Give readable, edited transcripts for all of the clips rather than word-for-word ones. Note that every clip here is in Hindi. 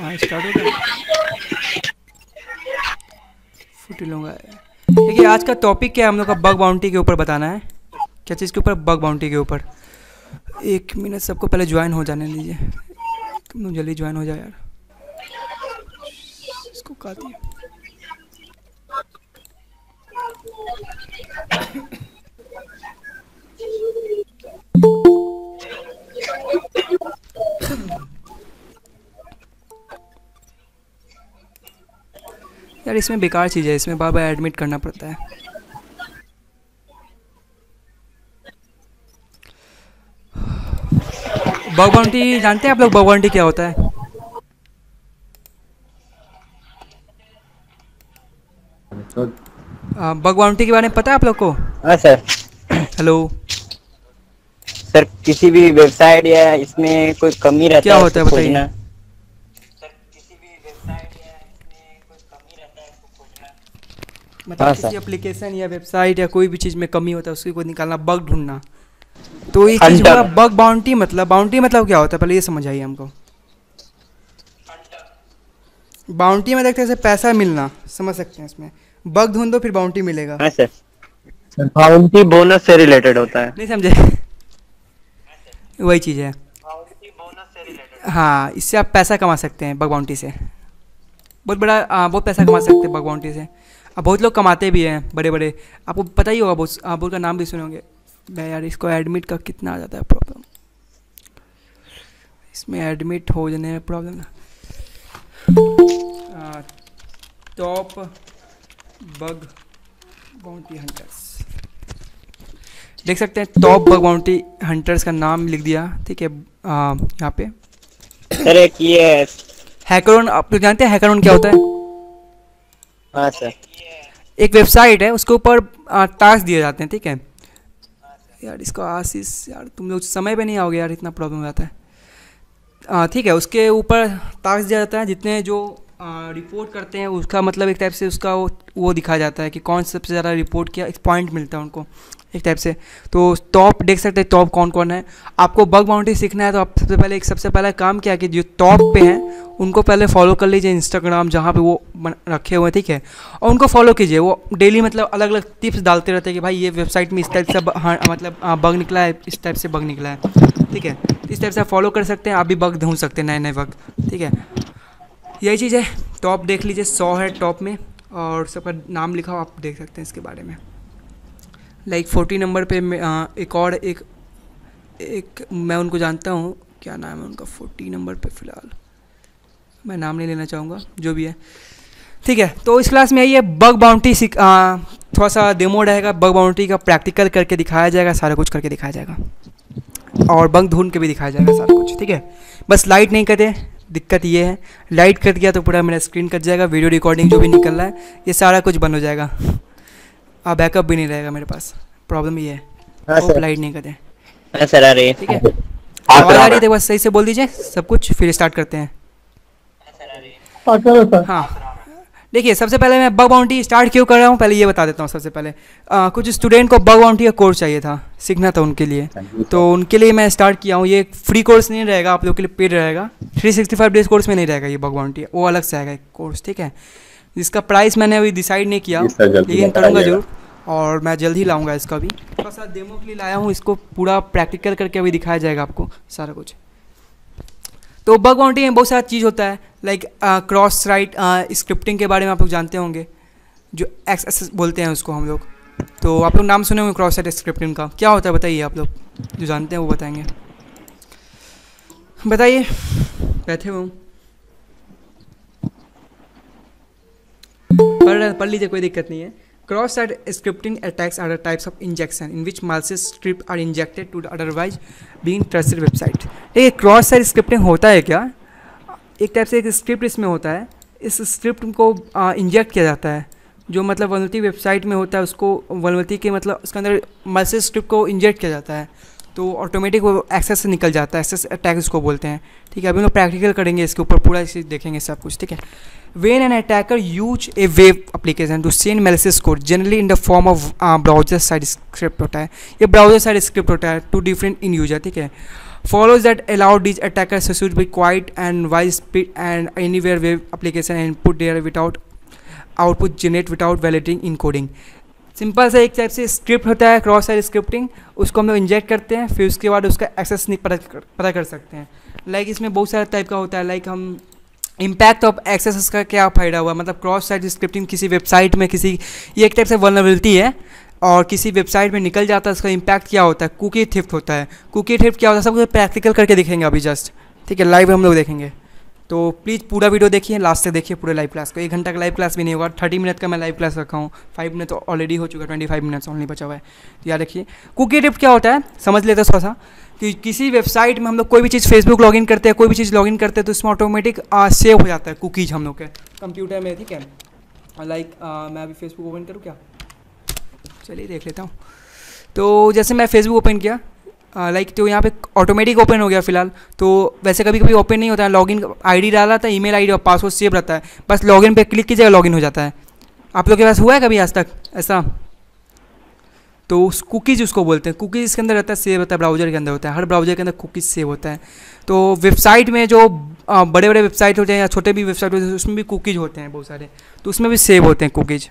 हाँ स्टार्ट हो गया। फुट लूँगा। देखिए आज का टॉपिक क्या है, हम लोग का बग बाउंटी के ऊपर बताना है। क्या चीज़ के ऊपर? बग बाउंटी के ऊपर। एक मिनट, सबको पहले ज्वाइन हो जाने दीजिए। तुम लोग जल्दी ज्वाइन हो जाओ यार। इसको काट दिया। यार इसमें बेकार चीज़ है, इसमें बार बार एडमिट करना पड़ता है। बग बाउंटी जानते हैं आप लोग? बग बाउंटी क्या होता है? बग बाउंटी के बारे में पता है आप लोग को? हाँ सर। हेलो सर किसी भी वेबसाइट या इसमें कोई कमी रहता क्या है होता है उसको बताइए? खोजना। मतलब हाँ किसी सर। एप्लीकेशन या वेबसाइट या कोई भी चीज़ में कमी होता है उसकी को निकालना, बग ढूंढना। तो ये चीज़ हुआ हंटर। Bug bounty. मतलब बाउंटी मतलब क्या होता है, पहले ये समझ आइए हमको। बाउंटी में देखते हैं जैसे पैसा मिलना, समझ सकते हैं। इसमें बग ढूंढो फिर बाउंटी मिलेगा। हाँ सर। बाउंटी बोनस से रिलेटेड होता है। नहीं समझे? वही चीज़ है। हाँ, इससे आप पैसा कमा सकते हैं बग बाउंटी से। बहुत बड़ा बहुत पैसा कमा सकते हैं बग बाउंटी से। अब बहुत लोग कमाते भी हैं, बड़े बड़े। आपको पता ही होगा, बहुत आप बहुत का नाम भी सुने होंगे। मैं यार इसको एडमिट का कितना आ जाता है प्रॉब्लम, इसमें एडमिट हो जाने में problem. Top bug bounty hunters देख सकते हैं। टॉप बग बाउंटी हंटर्स का नाम लिख दिया, ठीक है। यहाँ पे सर एक ये हैकरॉन, आप लोग जानते हैं हैकरॉन क्या होता है? हाँ सर। एक वेबसाइट है, उसके ऊपर टास्क दिए जाते हैं, ठीक है। यार इसको आशीष, यार तुम लोग समय पे नहीं आओगे यार, इतना प्रॉब्लम हो जाता है। ठीक है, उसके ऊपर टास्क दिया जाता है। जितने जो रिपोर्ट करते हैं उसका मतलब एक टाइप से उसका वो दिखाया जाता है कि कौन सबसे ज़्यादा रिपोर्ट किया, एक पॉइंट मिलता है उनको एक टाइप से। तो टॉप देख सकते हैं टॉप कौन कौन है। आपको बग बाउंटी सीखना है तो आप सबसे पहला काम क्या है कि जो टॉप पे हैं उनको पहले फॉलो कर लीजिए, इंस्टाग्राम जहाँ पे वो रखे हुए हैं, ठीक है। और उनको फॉलो कीजिए। वो डेली मतलब अलग अलग टिप्स डालते रहते हैं कि भाई ये वेबसाइट में इस टाइप से मतलब बग निकला है, इस टाइप से बग निकला है, ठीक है। इस टाइप से आप फॉलो कर सकते हैं, आप भी बग ढूंढ सकते हैं, नए नए बग, ठीक है। यही चीज़ है। टॉप देख लीजिए, 100 है टॉप में और सबका नाम लिखा हो, आप देख सकते हैं इसके बारे में। लाइक 40 नंबर पे एक और एक मैं उनको जानता हूँ, क्या नाम है उनका 40 नंबर पे, फ़िलहाल मैं नाम नहीं लेना चाहूँगा, जो भी है, ठीक है। तो इस क्लास में यही है बग बाउंटी थोड़ा सा डेमो रहेगा, बग बाउंटी का प्रैक्टिकल करके दिखाया जाएगा, सारा कुछ करके दिखाया जाएगा और बग ढूंढ के भी दिखाया जाएगा सारा कुछ, ठीक है। बस लाइट नहीं कटे, दिक्कत ये है, लाइट कट गया तो पूरा मेरा स्क्रीन कट जाएगा, वीडियो रिकॉर्डिंग जो भी निकल रहा है ये सारा कुछ बंद हो जाएगा, बैकअप भी नहीं रहेगा मेरे पास। प्रॉब्लम ये है। हाँ होप सर। लाइट नहीं कटे, हाँ सर आ रही है। ठीक है। आवाज़ आ रही है तो बस सही से बोल दीजिए सब कुछ, फिर स्टार्ट करते हैं। हाँ देखिए, सबसे पहले मैं बग बाउंटी स्टार्ट क्यों कर रहा हूँ पहले ये बता देता हूँ। सबसे पहले कुछ स्टूडेंट को बग बाउंटी का कोर्स चाहिए था, सीखना था उनके लिए, तो उनके लिए मैं स्टार्ट किया हूँ। ये फ्री कोर्स नहीं रहेगा, आप लोग के लिए पेड रहेगा। 365 डेज कोर्स में नहीं रहेगा ये बग बाउंटी, वो अलग से आएगा एक कोर्स, ठीक है। जिसका प्राइस मैंने अभी डिसाइड नहीं किया, लेकिन करूँगा जरूर और मैं जल्द ही लाऊंगा इसका भी। थोड़ा सा डेमो के लिए लाया हूँ, इसको पूरा प्रैक्टिकल करके अभी दिखाया जाएगा आपको सारा कुछ। तो बग बाउंटी में बहुत सारा चीज़ होता है, लाइक क्रॉस साइट स्क्रिप्टिंग के बारे में आप लोग जानते होंगे, जो एक्स बोलते हैं उसको हम लोग। तो आप लोग नाम सुने होंगे क्रॉस साइट स्क्रिप्टिंग का, क्या होता है बताइए? आप लोग जो जानते हैं वो बताएंगे, बताइए, बैठे हुए पढ़ लीजिए, कोई दिक्कत नहीं है। Cross-site scripting attacks are types of injection in which malicious scripts are injected to the otherwise being trusted website। ये क्रॉस साइट स्क्रिप्टिंग होता है क्या? एक टाइप से एक स्क्रिप्ट इसमें होता है, इस स्क्रिप्ट को इंजेक्ट किया जाता है, जो मतलब वनवती वेबसाइट में होता है उसको वनवती के मतलब उसके अंदर malicious स्क्रिप्ट को इंजेक्ट किया जाता है, तो ऑटोमेटिक वो एक्सेस से निकल जाता है। एक्सेस अटैक उसको बोलते हैं, ठीक है। अभी हम लोग प्रैक्टिकल करेंगे इसके ऊपर, पूरा इसे देखेंगे सब कुछ, ठीक है। When an attacker use a web application to send malicious code generally in the form of browser side script होता है, ये browser side script होता है, टू डिफरेंट इन यूजर, ठीक है। follows that allow these attackers to shoot be quiet and wide speed and anywhere web application and put there without output generate without validating encoding। Simple सा एक टाइप से स्क्रिप्ट होता है क्रॉस साइट स्क्रिप्टिंग, उसको हम लोग इंजेक्ट करते हैं, फिर उसके बाद उसका एक्सेस पता कर सकते हैं। लाइक इसमें बहुत सारा टाइप का होता है, लाइक हम इम्पैक्ट ऑफ एक्सेस का क्या फ़ायदा हुआ, मतलब क्रॉस साइट स्क्रिप्टिंग किसी वेबसाइट में किसी ये एक टाइप से वल्नरेबिलिटी है और किसी वेबसाइट में निकल जाता है, उसका इम्पैक्ट क्या होता है, कुकी थिफ्ट होता है। कुकी थिफ्ट क्या होता है सब कुछ प्रैक्टिकल करके दिखेंगे अभी जस्ट, ठीक है, लाइव हम लोग देखेंगे। तो प्लीज़ पूरा वीडियो देखिए, लास्ट तक देखिए पूरे लाइव क्लास को। 1 घंटा का लाइव क्लास भी नहीं होगा, 30 मिनट का मैं लाइव क्लास रखा हूँ, 5 मिनट ऑलरेडी हो चुका है, 25 मिनट्स ओनली बचा हुआ है। तो याद रखिए कुकी थिफ्ट क्या होता है समझ लेते हैं थोड़ा सा, कि किसी वेबसाइट में हम लोग कोई भी चीज़ फेसबुक लॉगिन करते हैं, कोई भी चीज़ लॉगिन करते हैं तो उसमें ऑटोमेटिक सेव हो जाता है कुकीज हम लोग के कंप्यूटर में, ठीक है। लाइक मैं अभी फेसबुक ओपन करूँ क्या, चलिए देख लेता हूँ। तो जैसे मैं फेसबुक ओपन किया लाइक तो यहाँ पे ऑटोमेटिक ओपन हो गया फिलहाल। तो वैसे कभी कभी ओपन नहीं होता है, लॉगिन आईडी डाला था, ईमेल आईडी और पासवर्ड सेव रहता है, बस लॉगिन पे क्लिक कीजिएगा लॉगिन हो जाता है। आप लोग के पास हुआ है कभी आज तक ऐसा? तो उस कुकीज़ उसको बोलते हैं, कुकीज़ इसके अंदर रहता है, सेव होता है, ब्राउज़र के अंदर होता है, हर ब्राउज़र के अंदर कुकीज़ सेव होता है। तो वेबसाइट में जो बड़े बड़े वेबसाइट होते हैं या छोटे भी वेबसाइट होते हैं उसमें भी कुकीज़ होते हैं बहुत सारे, तो उसमें भी सेव होते हैं कुकीज़।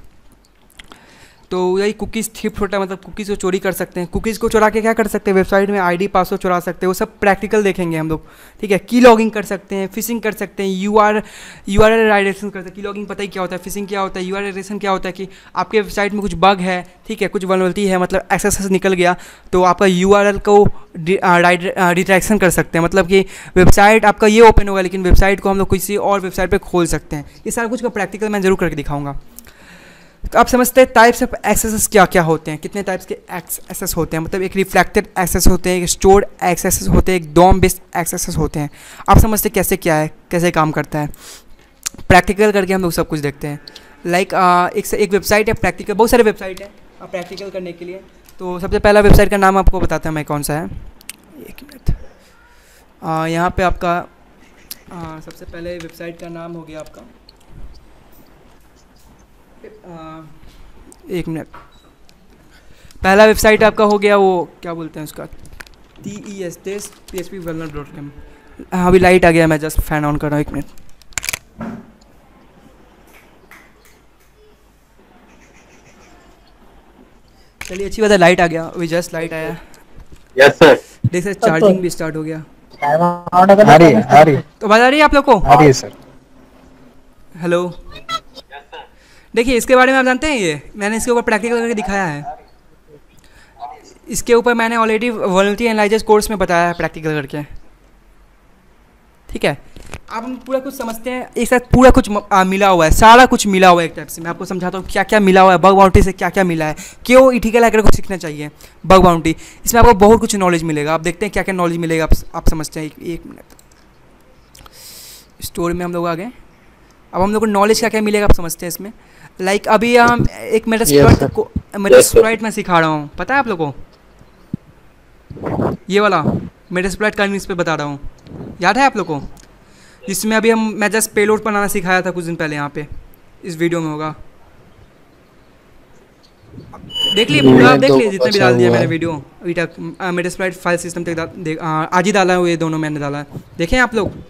तो यही कुकीज़ थिफ्ट होता है, मतलब कुकीज़ को चोरी कर सकते हैं। कुकीज़ को चुरा के क्या कर सकते हैं, वेबसाइट में आईडी पासवर्ड चुरा सकते हैं, वो सब प्रैक्टिकल देखेंगे हम लोग, ठीक है। की लॉगिंग कर सकते हैं, फिशिंग कर सकते हैं, यूआरएल राइडेशन कर सकते हैं। की लॉगिंग पता ही क्या होता है, फिशिंग क्या होता है, यूआरएल राइडेशन क्या होता है कि आपके वेबसाइट में कुछ बग है, ठीक है, कुछ वल्नरेबिलिटी है, मतलब एक्सेस निकल गया तो आपका यूआरएल को रिडायरेक्शन कर सकते हैं, मतलब कि वेबसाइट आपका ये ओपन होगा लेकिन वेबसाइट को हम लोग किसी और वेबसाइट पर खोल सकते हैं। ये सारा कुछ का प्रैक्टिकल मैं जरूर करके दिखाऊंगा। तो आप समझते हैं टाइप्स ऑफ एक्सेस क्या क्या होते हैं, कितने टाइप्स के एक्सेस होते हैं, मतलब एक रिफ्लेक्टेड एक्सेस होते हैं, एक स्टोर्ड एक्सेस होते हैं, एक डॉम बेस्ड एक्सेस होते हैं। आप समझते हैं कैसे क्या है, कैसे काम करता है, प्रैक्टिकल करके हम लोग सब कुछ देखते हैं। लाइक एक वेबसाइट है प्रैक्टिकल, बहुत सारे वेबसाइट है प्रैक्टिकल करने के लिए। तो सबसे पहला वेबसाइट का नाम आपको बताता हूँ मैं कौन सा है, 1 मिनट। यहाँ पे आपका सबसे पहले वेबसाइट का नाम हो गया आपका 1 मिनट। पहला वेबसाइट आपका हो गया वो क्या बोलते हैं उसका, TES phpvulner.com। हाँ अभी लाइट आ गया, मैं जस्ट फैन ऑन कर रहा हूँ, 1 मिनट। चलिए अच्छी बात है, लाइट आ गया, अभी जस्ट लाइट आया। Yes sir. देख सर चार्जिंग भी स्टार्ट हो गया। आ रही तो आवाज आ रही है आप लोग को? आ रही है सर। हेलो, देखिए इसके बारे में आप जानते हैं, ये मैंने इसके ऊपर प्रैक्टिकल करके दिखाया है। इसके ऊपर मैंने ऑलरेडी वल्नरेबिलिटी एनालिसिस कोर्स में बताया है प्रैक्टिकल करके, ठीक है। आप हम पूरा कुछ समझते हैं, एक साथ पूरा कुछ मिला हुआ है, सारा कुछ मिला हुआ है एक टाइप से। मैं आपको समझाता हूँ क्या क्या मिला हुआ है, बग बाउंटी से क्या क्या मिला है, क्यों इथिकल हैकर को सीखना चाहिए बग बाउंटी। इसमें आपको बहुत कुछ नॉलेज मिलेगा, आप देखते हैं क्या क्या नॉलेज मिलेगा, आप समझते हैं। 1 मिनट, स्टोरी में हम लोग आ गए, अब हम लोग को नॉलेज क्या क्या मिलेगा आप समझते हैं इसमें। लाइक अभी हम एक मेटास्प्लॉइट में सिखा रहा हूँ, पता है आप लोगों को, ये वाला मेटास्प्लॉइट कन्विंस पे बता रहा हूँ, याद है आप लोग को? जिसमें अभी मैं जस्ट पेलोड बनाना सिखाया था कुछ दिन पहले, यहाँ पे इस वीडियो में होगा, देख लिए पूरा, देख लिए जितने भी डाल दिया मैंने वीडियो अभी तक, मेटास्प्लॉइट फाइल सिस्टम तक आज ही डाला है, ये दोनों मैंने डाला है, देखें आप लोग?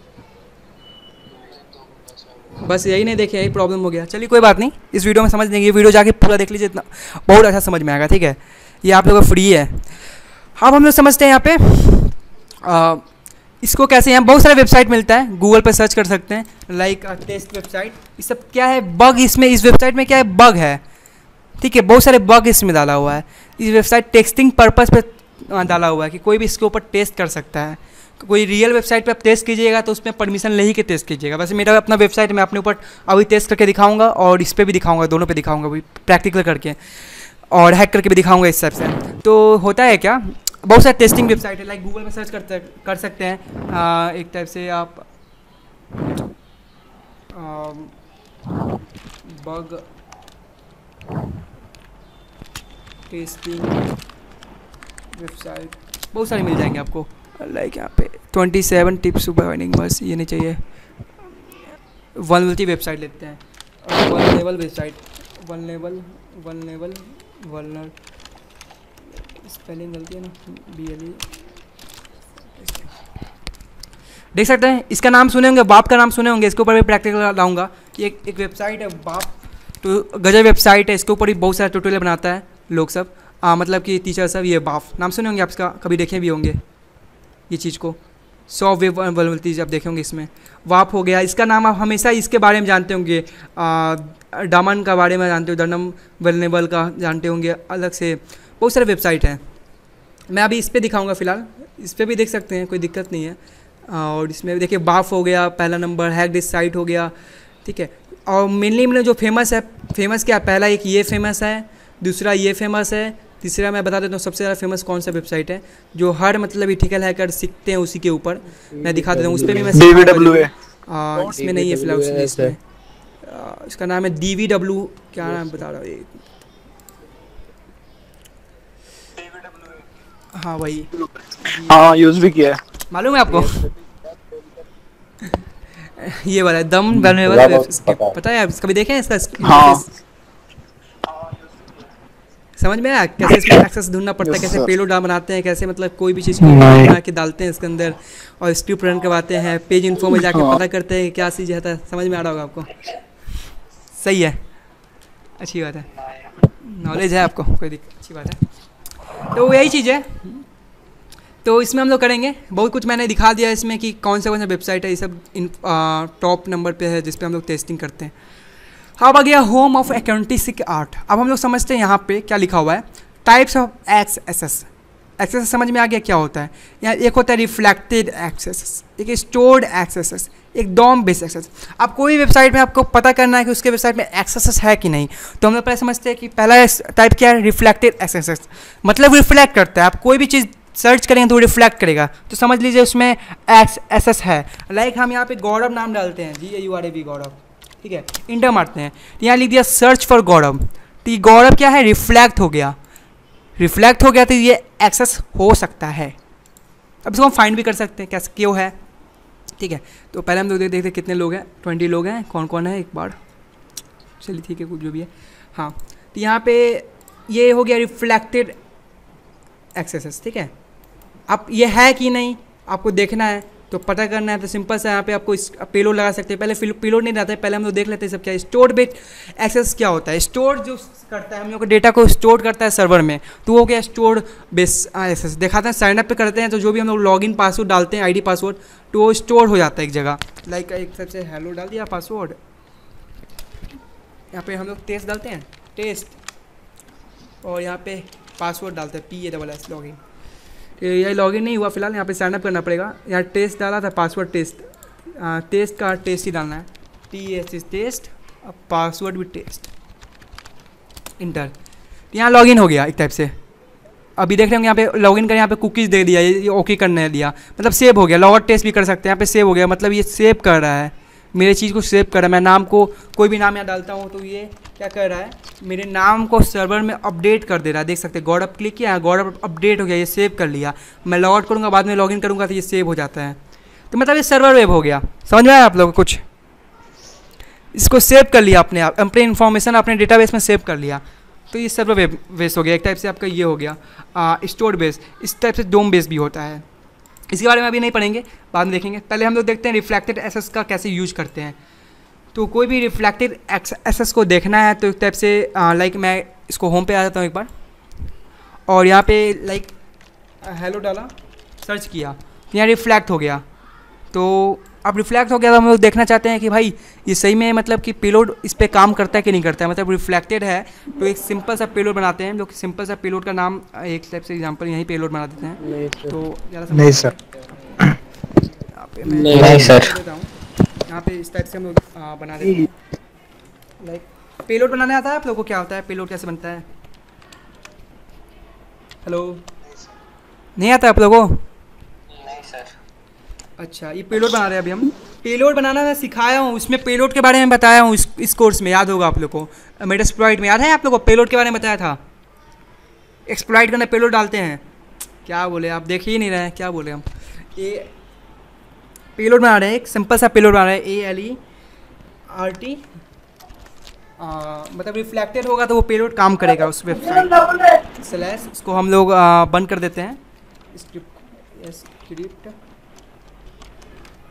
बस यही नहीं देखे, यही प्रॉब्लम हो गया। चलिए कोई बात नहीं, इस वीडियो में समझ लेंगे, ये वीडियो जाके पूरा देख लीजिए, इतना बहुत अच्छा समझ में आएगा, ठीक है। ये आप लोगों को फ्री है। अब हम लोग समझते हैं यहाँ पे इसको कैसे। यहाँ बहुत सारे वेबसाइट मिलता है, गूगल पे सर्च कर सकते हैं, लाइक टेस्ट वेबसाइट। ये सब क्या है, बग इसमें, इस वेबसाइट में क्या है, बग है, ठीक है, बहुत सारे बग इसमें डाला हुआ है। इस वेबसाइट टेस्टिंग पर्पज़ पे डाला हुआ है कि कोई भी इसके ऊपर टेस्ट कर सकता है। कोई रियल वेबसाइट पे आप टेस्ट कीजिएगा तो उसमें परमिशन ले ही के टेस्ट कीजिएगा। वैसे मेरा अपना वेबसाइट मैं अपने ऊपर अभी टेस्ट करके दिखाऊंगा और इस पर भी दिखाऊंगा, दोनों पे दिखाऊंगा अभी प्रैक्टिकल करके, और हैक करके भी दिखाऊंगा इस हिसाब से। तो होता है क्या, बहुत सारे टेस्टिंग वेबसाइट है, लाइक गूगल में सर्च कर सकते हैं, एक टाइप से आप बग टेस्टिंग वेबसाइट बहुत सारे मिल जाएंगे आपको। लाइक यहाँ पे 27 टिप्स टू अवॉइडिंग, बस ये नहीं चाहिए। वल्नरेबिलिटी वेबसाइट लेते हैं, वल्नरेबल वेबसाइट, वल्नर स्पेलिंग गलती है ना, BLE देख सकते हैं, इसका नाम सुने होंगे, बाप का नाम सुने होंगे, इसके ऊपर भी प्रैक्टिकल लाऊंगा। ये एक वेबसाइट है बाप, तो गजब वेबसाइट है, इसके ऊपर भी बहुत सारे ट्यूटोरियल बनाता है लोग सब, मतलब कि टीचर सब। ये बाप नाम सुने होंगे आप, इसका कभी देखे भी होंगे ये चीज़ को, 100 वेब आप देखे होंगे इसमें। वाप हो गया, इसका नाम आप हमेशा इसके बारे में जानते होंगे, दामन का बारे में जानते हो, दनम वेलनेबल का जानते होंगे, अलग से बहुत सारे वेबसाइट हैं। मैं अभी इस पर दिखाऊंगा फ़िलहाल, इस पर भी देख सकते हैं, कोई दिक्कत नहीं है। और इसमें भी देखिए बाफ हो गया पहला नंबर, हैक दिस साइट हो गया, ठीक है। और मेनली मैंने जो फेमस है, फेमस क्या, पहला एक ये फेमस है, दूसरा ये फेमस है, तीसरा मैं बता देता हूँ सबसे ज़्यादा फेमस कौन सा वेबसाइट है, जो हर मतलब इथिकल हैकर सीखते हैं उसी के ऊपर, मैं दिखा देता हूँ। उस पर भी मैं इसमें नहीं है फिलहाल, इसमें इसका नाम है DVW, क्या नाम बता रहा हूँ, हाँ वही, हाँ यूज भी किया है, मालूम है आपको? ये वाला दम वेलनेबल, पता है आप कभी देखे हैं इसका? हाँ समझ में आया कैसे इसमें एक्सेस ढूंढना पड़ता है, कैसे पेलोड बनाते हैं, कैसे मतलब कोई भी चीज़ बना के डालते हैं इसके अंदर और स्क्रिप्ट रन करवाते हैं, पेज इन्फो में जाके पता करते हैं क्या चीज़ है। समझ में आ रहा होगा आपको? सही है, अच्छी बात है, नॉलेज है आपको, कोई दिक्कत, अच्छी बात है। तो यही चीज़ है, तो इसमें हम लोग करेंगे बहुत कुछ। मैंने दिखा दिया इसमें कि कौन सा वेबसाइट है, ये सब टॉप नंबर पे है जिस पे हम लोग टेस्टिंग करते हैं। अब आ गया होम ऑफ अकाउंटिंग आर्ट। अब हम लोग समझते हैं यहाँ पे क्या लिखा हुआ है, टाइप्स ऑफ एक्सेस। एक्सेस समझ में आ गया क्या होता है? यहाँ एक होता है रिफ्लेक्टेड एक्सेस, एक स्टोर्ड एक्सेस, एक डॉम बेस्ड एक्सेस। आप कोई वेबसाइट में आपको पता करना है कि उसके वेबसाइट में एक्सेस है कि नहीं, तो हम लोग पहले समझते हैं कि पहला टाइप क्या है, रिफ्लेक्टेड एक्सेस, मतलब रिफ्लेक्ट करता है। आप कोई भी चीज़ सर्च करेंगे तो रिफ्लेक्ट करेगा, तो समझ लीजिए उसमें एक्सेस है। लाइक हम यहाँ पे गौरव नाम डालते हैं, GAURAV गौरव, ठीक है, इंटर मारते हैं, तो यहाँ लिख दिया सर्च फॉर गौरव, तो ये गौरव क्या है, रिफ्लेक्ट हो गया, रिफ्लेक्ट हो गया, तो ये एक्सेस हो सकता है। अब इसको हम फाइंड भी कर सकते हैं कैसे, क्यों है, ठीक है। तो पहले हम लोग देखते कितने लोग हैं, 20 लोग हैं, कौन कौन है एक बार, चलिए ठीक है, कुछ जो भी है। हाँ, तो यहाँ पे ये हो गया रिफ्लेक्टेड एक्सेस, ठीक है। अब ये है कि नहीं आपको देखना है, तो पता करना है, तो सिंपल सा यहाँ पे आपको इस पेलोड लगा सकते हैं। पहले पेलोड नहीं रहता है, पहले हम लोग देख लेते हैं सब क्या है। स्टोर बेस्ड एक्सेस क्या होता है, स्टोर जो करता है हम लोग को डेटा को स्टोर करता है सर्वर में, तो वो क्या स्टोर बेस्ड एक्सेस दिखाते हैं। साइनअप पे करते हैं तो जो भी हम लोग लॉगिन पासवर्ड डालते हैं, ID पासवर्ड, तो वो स्टोर हो जाता है एक जगह। लाइक एक सबसे हेलो डाल दिया पासवर्ड, यहाँ पे हम लोग टेस्ट डालते हैं, टेस्ट, और यहाँ पे पासवर्ड डालते हैं PASS लॉगिन। यही लॉगिन नहीं हुआ फिलहाल, यहाँ पे साइनअप करना पड़ेगा। यहाँ टेस्ट डाला था, पासवर्ड टेस्ट, टेस्ट का टेस्ट ही डालना है, TS टेस्ट, अब पासवर्ड भी टेस्ट, इंटर। यहाँ लॉगिन हो गया एक टाइप से। अभी देख रहे होंगे यहाँ पे लॉगिन कर, यहाँ पे कुकीज़ दे दिया, ये ओके करने दिया, मतलब सेव हो गया। लॉग आउट टेस्ट भी कर सकते हैं, यहाँ पे सेव हो गया, मतलब ये सेव कर रहा है, मेरे चीज़ को सेव कर रहा है। मैं नाम को कोई भी नाम यहाँ डालता हूँ तो ये क्या कर रहा है, मेरे नाम को सर्वर में अपडेट कर दे रहा है। देख सकते हैं गौरव क्लिक किया, गौरव अपडेट हो गया, ये सेव कर लिया। मैं लॉग आउट करूँगा, बाद में लॉगिन करूँगा तो ये सेव हो जाता है। तो मतलब ये सर्वर वेब हो गया, समझ में आया आप लोगों को कुछ? इसको सेव कर लिया अपने आप, अपने इन्फॉर्मेशन अपने डेटाबेस में सेव कर लिया, तो ये सर्वर वेब बेस हो गया एक टाइप से। आपका ये हो गया स्टोर बेस, इस टाइप से डोम बेस भी होता है। इसके बारे में अभी नहीं पढ़ेंगे, बाद में देखेंगे। पहले हम लोग देखते हैं रिफ्लेक्टेड एक्सेस का कैसे यूज करते हैं। तो कोई भी रिफ्लेक्टेड एक्सेस को देखना है तो एक टाइप से लाइक मैं इसको होम पे आ जाता हूँ एक बार, और यहाँ पे लाइक हेलो डाला, सर्च किया, यहाँ रिफ्लेक्ट हो गया। तो अब रिफ्लेक्ट हो गया तो हम लोग देखना चाहते हैं कि भाई ये सही में मतलब कि पेलोड इस पर काम करता है कि नहीं करता है, मतलब रिफ्लेक्टेड है। तो एक सिंपल सा पेलोड बनाते हैं हम लोग, सिंपल सा पेलोड का नाम एक टाइप से एग्जांपल यहीं पेलोड बना देते हैं। तो नहीं सर, नहीं सर, यहाँ पे इस टाइप से हम लोग बना देते हैं। लाइक पेलोड बनाने आता है आप लोगों को? क्या होता है पेलोड, कैसे बनता है? हेलो, नहीं आता आप लोगों को? नहीं सर। अच्छा, ये पेलोड बना रहे हैं अभी हम। पेलोड बनाना मैं सिखाया हूँ, उसमें पेलोड के बारे में बताया हूँ इस कोर्स में, याद होगा आप लोग को। मेटास्प्लॉइट में याद है आप लोग को, पेलोड के बारे में बताया था। एक्सप्लॉइट करना, पेलोड डालते हैं, क्या बोले आप, देख ही नहीं रहे हैं, क्या बोले हम। ये पेलोड बना रहे हैं, एक सिंपल सा पेलोड बना रहे हैं, ALERT, मतलब रिफ्लेक्टेड होगा तो वो पेलोड काम करेगा उस वेबसाइट स्लैश। इसको हम लोग बंद कर देते हैं, स्क्रिप्ट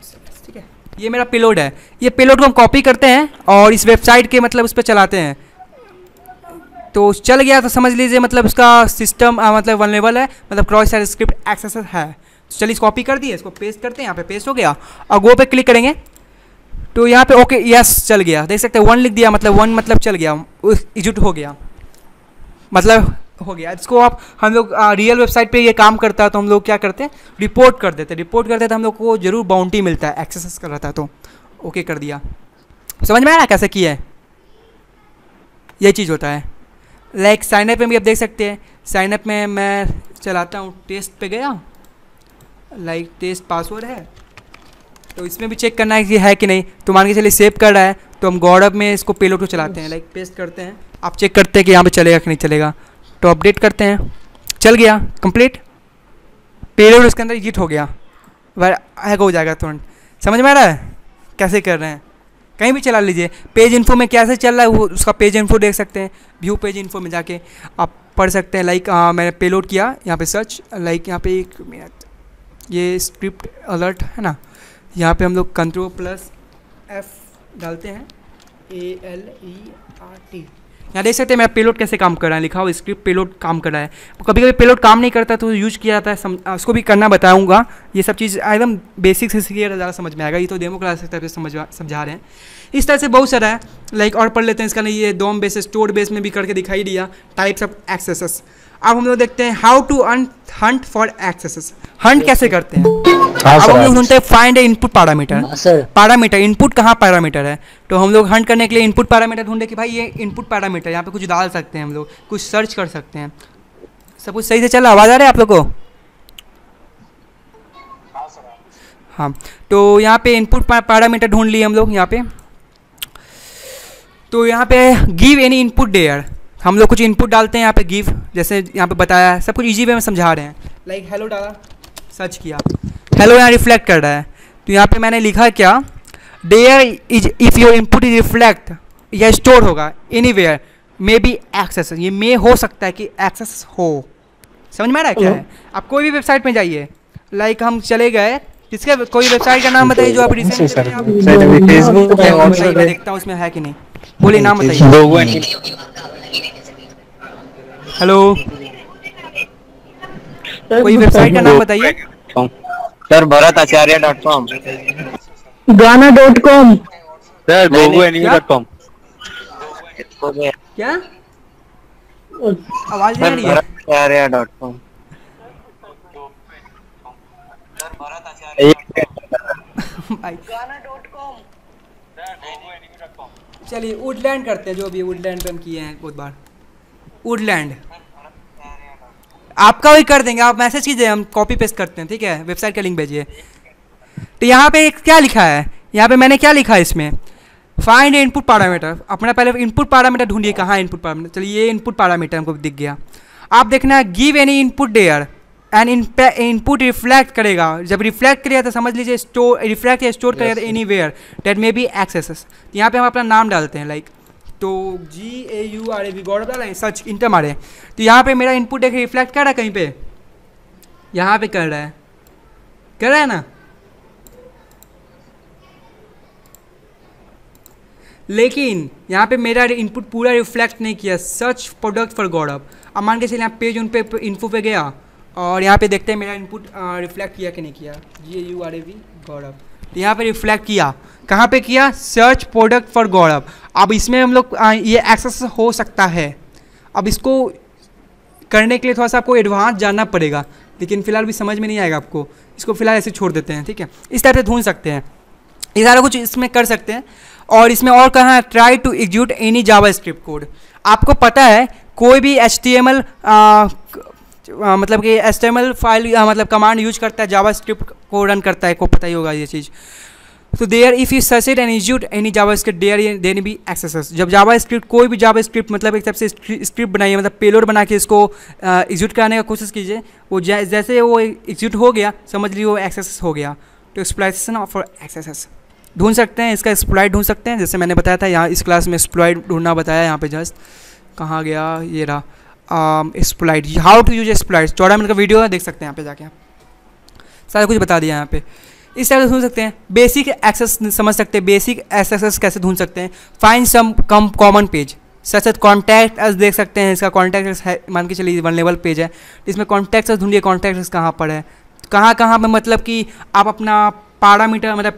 ठीक है, ये मेरा पेलोड है। ये पेलोड को हम कॉपी करते हैं और इस वेबसाइट के मतलब उस पर चलाते हैं। तो चल गया तो समझ लीजिए मतलब उसका सिस्टम मतलब वल्नरेबल है, मतलब क्रॉस साइट स्क्रिप्ट एक्सेस है। तो चलिए इस कॉपी कर दिए, इसको पेस्ट करते हैं, यहाँ पे पेस्ट हो गया और गो पे क्लिक करेंगे तो यहाँ पे ओके यस चल गया। देख सकते हैं 1 लिख दिया, मतलब 1 मतलब चल गया, एग्जीक्यूट हो गया, मतलब हो गया। इसको आप हम लोग रियल वेबसाइट पे ये काम करता है तो हम लोग क्या करते हैं, रिपोर्ट कर देते हैं। रिपोर्ट करते हैं तो हम लोग को जरूर बाउंटी मिलता है, एक्सेस कर रहता है तो ओके कर दिया। समझ में आया कैसे किया है, ये चीज़ होता है। लाइक साइनअप में भी आप देख सकते हैं, साइनअप में मैं चलाता हूँ, टेस्ट पे गया, लाइक टेस्ट पासवर्ड है, तो इसमें भी चेक करना है कि है कि नहीं। तो मान के चलिए सेव कर रहा है तो हम गौरव में इसको पेलोड को चलाते हैं, लाइक पेस्ट करते हैं, आप चेक करते हैं कि यहाँ पे चलेगा कि नहीं चलेगा। तो अपडेट करते हैं, चल गया कंप्लीट, पेलोड उसके अंदर एग्जिट हो गया, हैक हो जाएगा तुरंत। समझ में आ रहा है कैसे कर रहे हैं, कहीं भी चला लीजिए। पेज इन्फो में कैसे चल रहा है वो उसका पेज इन्फो देख सकते हैं, व्यू पेज इन्फो में जाके आप पढ़ सकते हैं। लाइक मैंने पेलोड किया, यहाँ पे सर्च, लाइक यहाँ पे 1 मिनट, ये स्क्रिप्ट अलर्ट है ना, यहाँ पे हम लोग Ctrl+F डालते हैं, ALERT, यहाँ देख सकते हैं मेरा पेलोड कैसे काम कर रहा है, लिखा हुआ स्क्रिप्ट पेलोड काम कर रहा है। कभी कभी पेलोड काम नहीं करता तो यूज किया जाता है, उसको भी करना बताऊंगा। ये सब चीज़ एकदम बेसिक से सीखिएगा ज़्यादा समझ में आएगा, ये तो डेमो क्लास तरफ से समझा रहे हैं। इस तरह से बहुत सारा है, लाइक और पढ़ लेते हैं इसका। नहीं ये डोम बेस स्टोर बेस में भी करके दिखाई दिया, टाइप्स ऑफ एक्सेसेस। अब हम लोग देखते हैं how to hunt for XSSes, hunt कैसे करते हैं। अब हम लोग ढूंढते हैं find input parameter, parameter input कहाँ पैरामीटर है, तो हम लोग हंट करने के लिए इनपुट पैरामीटर ढूंढे कि भाई ये इनपुट पैरामीटर, यहाँ पे कुछ डाल सकते हैं हम लोग, कुछ सर्च कर सकते हैं। सब कुछ सही से चल रहा, आवाज़ आ रहा है आप लोग को? हाँ, तो यहाँ पे इनपुट पैरामीटर ढूंढ लिए हम लोग यहाँ पे। तो यहाँ पे गिव एनी इनपुट देयर, हम लोग कुछ इनपुट डालते हैं यहाँ पे गिव, जैसे यहाँ पे बताया है, सब कुछ इजी वे में समझा रहे हैं। लाइक हेलो डाला, सर्च किया, हेलो यहाँ रिफ्लेक्ट कर रहा है, तो यहाँ पे मैंने लिखा क्या, there is if your input is reflect, यह स्टोर होगा एनीवेयर मे बी एक्सेस, ये मे हो सकता है कि एक्सेस हो। समझ में आ रहा है क्या है? आप कोई भी वेबसाइट में जाइए, लाइक हम चले गए, किसके कोई वेबसाइट का नाम बताइए जो आप रिसेंट देखता हूँ उसमें है कि नहीं, बोलिए नाम बताइए। हेलो, कोई वेबसाइट का नाम बताइए सर। भरताचार्य.com, गाना.com, sir gogoanime.com। क्या आवाज नहीं आ रही है? भरताचार्य.com। चलिए वुडलैंड करते हैं, जो भी वुडलैंड पे हम किए हैं बहुत बार, वुडलैंड आपका वही कर देंगे, आप मैसेज कीजिए, हम कॉपी पेस्ट करते हैं, ठीक है, वेबसाइट का लिंक भेजिए। तो यहाँ पे क्या लिखा है, यहाँ पे मैंने क्या लिखा है इसमें, फाइंड इनपुट पैरामीटर। अपना पहले इनपुट पैरामीटर ढूंढिए, कहाँ है इनपुट पैरामीटर। चलिए ये इनपुट पैरामीटर हमको दिख गया। आप देखना है give any input there and input reflect करेगा, जब रिफ्लेक्ट करेगा तो समझ लीजिए स्टोर, रिफ्लेक्ट या स्टोर करेगा anywhere that may be XSSes. यहाँ पे हम अपना नाम डालते हैं, लाइक तो GAURAV गौरव डाला है, सर्च इंटर मारे, तो यहाँ पे मेरा इनपुट देखिए रिफ्लेक्ट कर रहा है कहीं पे, यहाँ पे कर रहा है ना। लेकिन यहाँ पे मेरा इनपुट पूरा रिफ्लेक्ट नहीं किया, सर्च प्रोडक्ट फॉर गौरव। अब मान के चलिए यहाँ पेज उन पे इन्फो पे गया और यहाँ पे देखते हैं मेरा इनपुट रिफ्लेक्ट किया कि नहीं किया, GAURAV गौरव, तो यहाँ पे रिफ्लेक्ट किया, कहाँ पे किया, सर्च प्रोडक्ट फॉर गौरव। अब इसमें हम लोग ये एक्सेस हो सकता है। अब इसको करने के लिए थोड़ा सा आपको एडवांस जानना पड़ेगा, लेकिन फिलहाल भी समझ में नहीं आएगा आपको, इसको फिलहाल ऐसे छोड़ देते हैं, ठीक है। इस टाइप से ढूंढ सकते हैं, ये सारा कुछ इसमें कर सकते हैं। और इसमें और कहाँ है, try to execute any JavaScript code. आपको पता है कोई भी HTML मतलब कि HTML फाइल मतलब कमांड यूज करता है, जावास्क्रिप्ट को रन करता है, को पता ही होगा ये चीज़। तो there if you search it and execute any JavaScript there then be XSSes. जब जावास्क्रिप्ट कोई भी जावास्क्रिप्ट मतलब एक तरफ से स्क्रिप्ट बनाइए, मतलब पेलोड बना के इसको एग्जीक्यूट कराने का कोशिश कीजिए, वो जैसे वो एग्जीक्यूट हो गया समझ लीजिए वो एक्सेस हो गया। तो एक्सप्लॉइटेशन फॉर एक्सेसेस ढूंढ सकते हैं, इसका एक्सप्लॉइट ढूंढ सकते हैं, जैसे मैंने बताया था यहाँ इस क्लास में एक्सप्लॉइट ढूंढना बताया, यहाँ पे जस्ट कहाँ गया, ये रहा exploit, how to use exploit, 14 minute का वीडियो है, देख सकते हैं यहाँ पे जाके, आप सारा कुछ बता दिया यहाँ पे। इस तरह से ढूंढ सकते हैं। बेसिक एक्सेस समझ सकते हैं, बेसिक एक्सेस कैसे ढूंढ सकते हैं। Find some come common page, such contact us देख सकते हैं। इसका कॉन्टैक्ट है, मान के चलिए वनलेबल पेज है, इसमें कॉन्टैक्ट अस ढूंढिए। कॉन्टैक्ट अस कहाँ पर है, कहाँ कहाँ पे, मतलब कि आप अपना पैरामीटर मतलब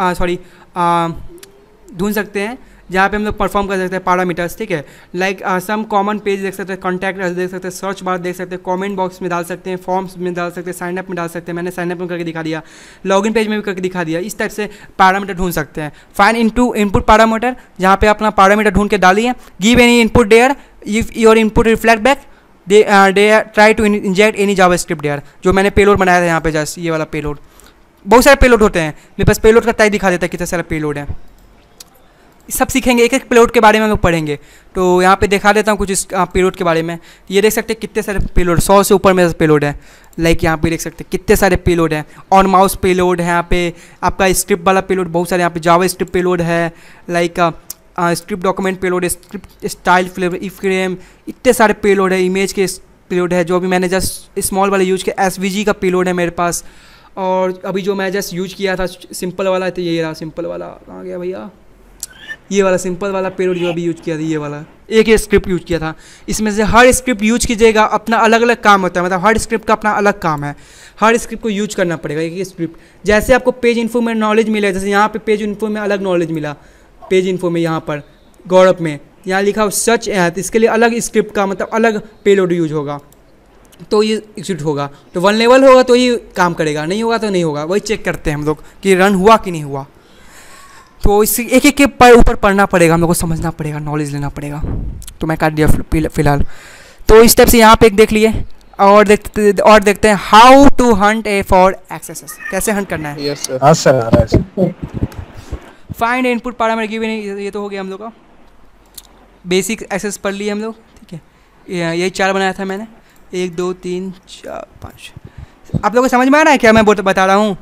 ढूंढ सकते हैं जहाँ पे हम लोग परफॉर्म कर सकते हैं पैरामीटर्स, ठीक है। लाइक सम कॉमन पेज देख सकते हैं, कॉन्टैक्ट अस देख सकते हैं, सर्च बार देख सकते हैं, कमेंट बॉक्स में डाल सकते हैं, फॉर्म्स में डाल सकते हैं, साइन अप में डाल सकते हैं। मैंने साइन अप में करके दिखा दिया, लॉगिन पेज में भी करके दिखा दिया। इस टाइप से पैरामीटर ढूंढ सकते हैं। फाइंड इनपुट पैरामीटर, जहाँ पे अपना पैरामीटर ढूंढ के डालिए। Give any input there, if your input reflect back they try to inject any JavaScript there. जो मैंने पेलोड बनाया था यहाँ पे, जस्ट ये वाला पेलोड। बहुत सारे पेलोड होते हैं मेरे पास, पेलोड का टाइप दिखा देता है कितना सारा पेलोड है। सब सीखेंगे, एक एक पेलोड के बारे में हम लोग पढ़ेंगे। तो यहाँ पे दिखा देता हूँ कुछ इस पेलोड के बारे में। ये देख सकते हैं कितने सारे पेलोड, 100 से ऊपर में पेलोड है। लाइक यहाँ पे देख सकते हैं कितने सारे पेलोड हैं। ऑन माउस पेलोड है यहाँ पे, आपका स्क्रिप्ट वाला पेलोड बहुत सारे, यहाँ पे जावा स्क्रिप्ट पेलोड है, लाइक स्क्रिप्ट डॉक्यूमेंट पेलोड है, script style flavour, if frame, इतने सारे पेलोड है। इमेज के पेलोड है, जो अभी मैंने जस्ट स्मॉल वाला यूज किया, SVG का पेलोड है मेरे पास। और अभी जो मैं जस्ट यूज किया था सिंपल वाला, तो ये रहा सिंपल वाला। कहाँ गया भैया, ये वाला सिंपल वाला पेलोड जो अभी यूज किया था, ये वाला एक ही स्क्रिप्ट यूज किया था। इसमें से हर स्क्रिप्ट यूज कीजिएगा, अपना अलग अलग काम होता है, मतलब हर स्क्रिप्ट का अपना अलग काम है। हर स्क्रिप्ट को यूज करना पड़ेगा, एक ही स्क्रिप्ट। जैसे आपको पेज इन्फो में नॉलेज मिले, जैसे यहाँ पे पेज इन्फो में अलग नॉलेज मिला, पेज इन्फो में यहाँ पर गौरव में यहाँ लिखा हो सच है, तो इसके लिए अलग स्क्रिप्ट का मतलब अलग पेलोड यूज होगा, तो ये एग्जीक्यूट होगा। तो वनलेबल होगा तो ये काम करेगा, नहीं होगा तो नहीं होगा। वही चेक करते हैं हम लोग कि रन हुआ कि नहीं हुआ। तो इससे एक एक के ऊपर पढ़ना पड़ेगा, हम लोग को समझना पड़ेगा, नॉलेज लेना पड़ेगा। तो मैं काट दिया फिलहाल। तो इस टाइप से यहाँ पे एक देख लिए, और देखते हैं how to hunt a for XSS, कैसे हंट करना है। Yes sir. हाँ sir. Find input parameter given, ये तो हो गया हम लोग का। बेसिक एक्सेस पढ़ लिए हम लोग, ठीक है। यही 4 बनाया था मैंने, 1 2 3 4 5। आप लोगों को समझ में आ रहा है क्या मैं बता रहा हूँ?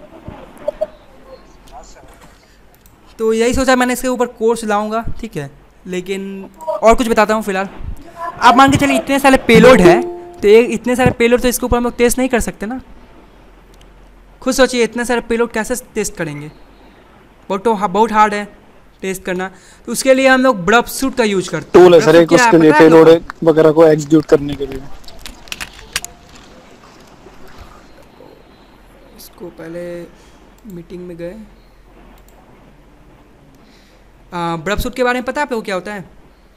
तो यही सोचा मैंने, इसके ऊपर कोर्स लाऊंगा, ठीक है। लेकिन और कुछ बताता हूँ फिलहाल। आप मान के चलिए इतने सारे पेलोड है, तो इतने सारे पेलोड, तो इसके ऊपर हम लोग टेस्ट नहीं कर सकते ना। खुद सोचिए इतने सारे पेलोड कैसे टेस्ट करेंगे, बहुत हार्ड है टेस्ट करना। तो उसके लिए हम लोग ब्रब सूट का यूज करते हैं। टूल है सर एक, उसके लिए पेलोड वगैरह को एग्जीक्यूट करने के लिए। इसको पहले मीटिंग में गए। ब्रब सूट के बारे में पता है आपको क्या होता है?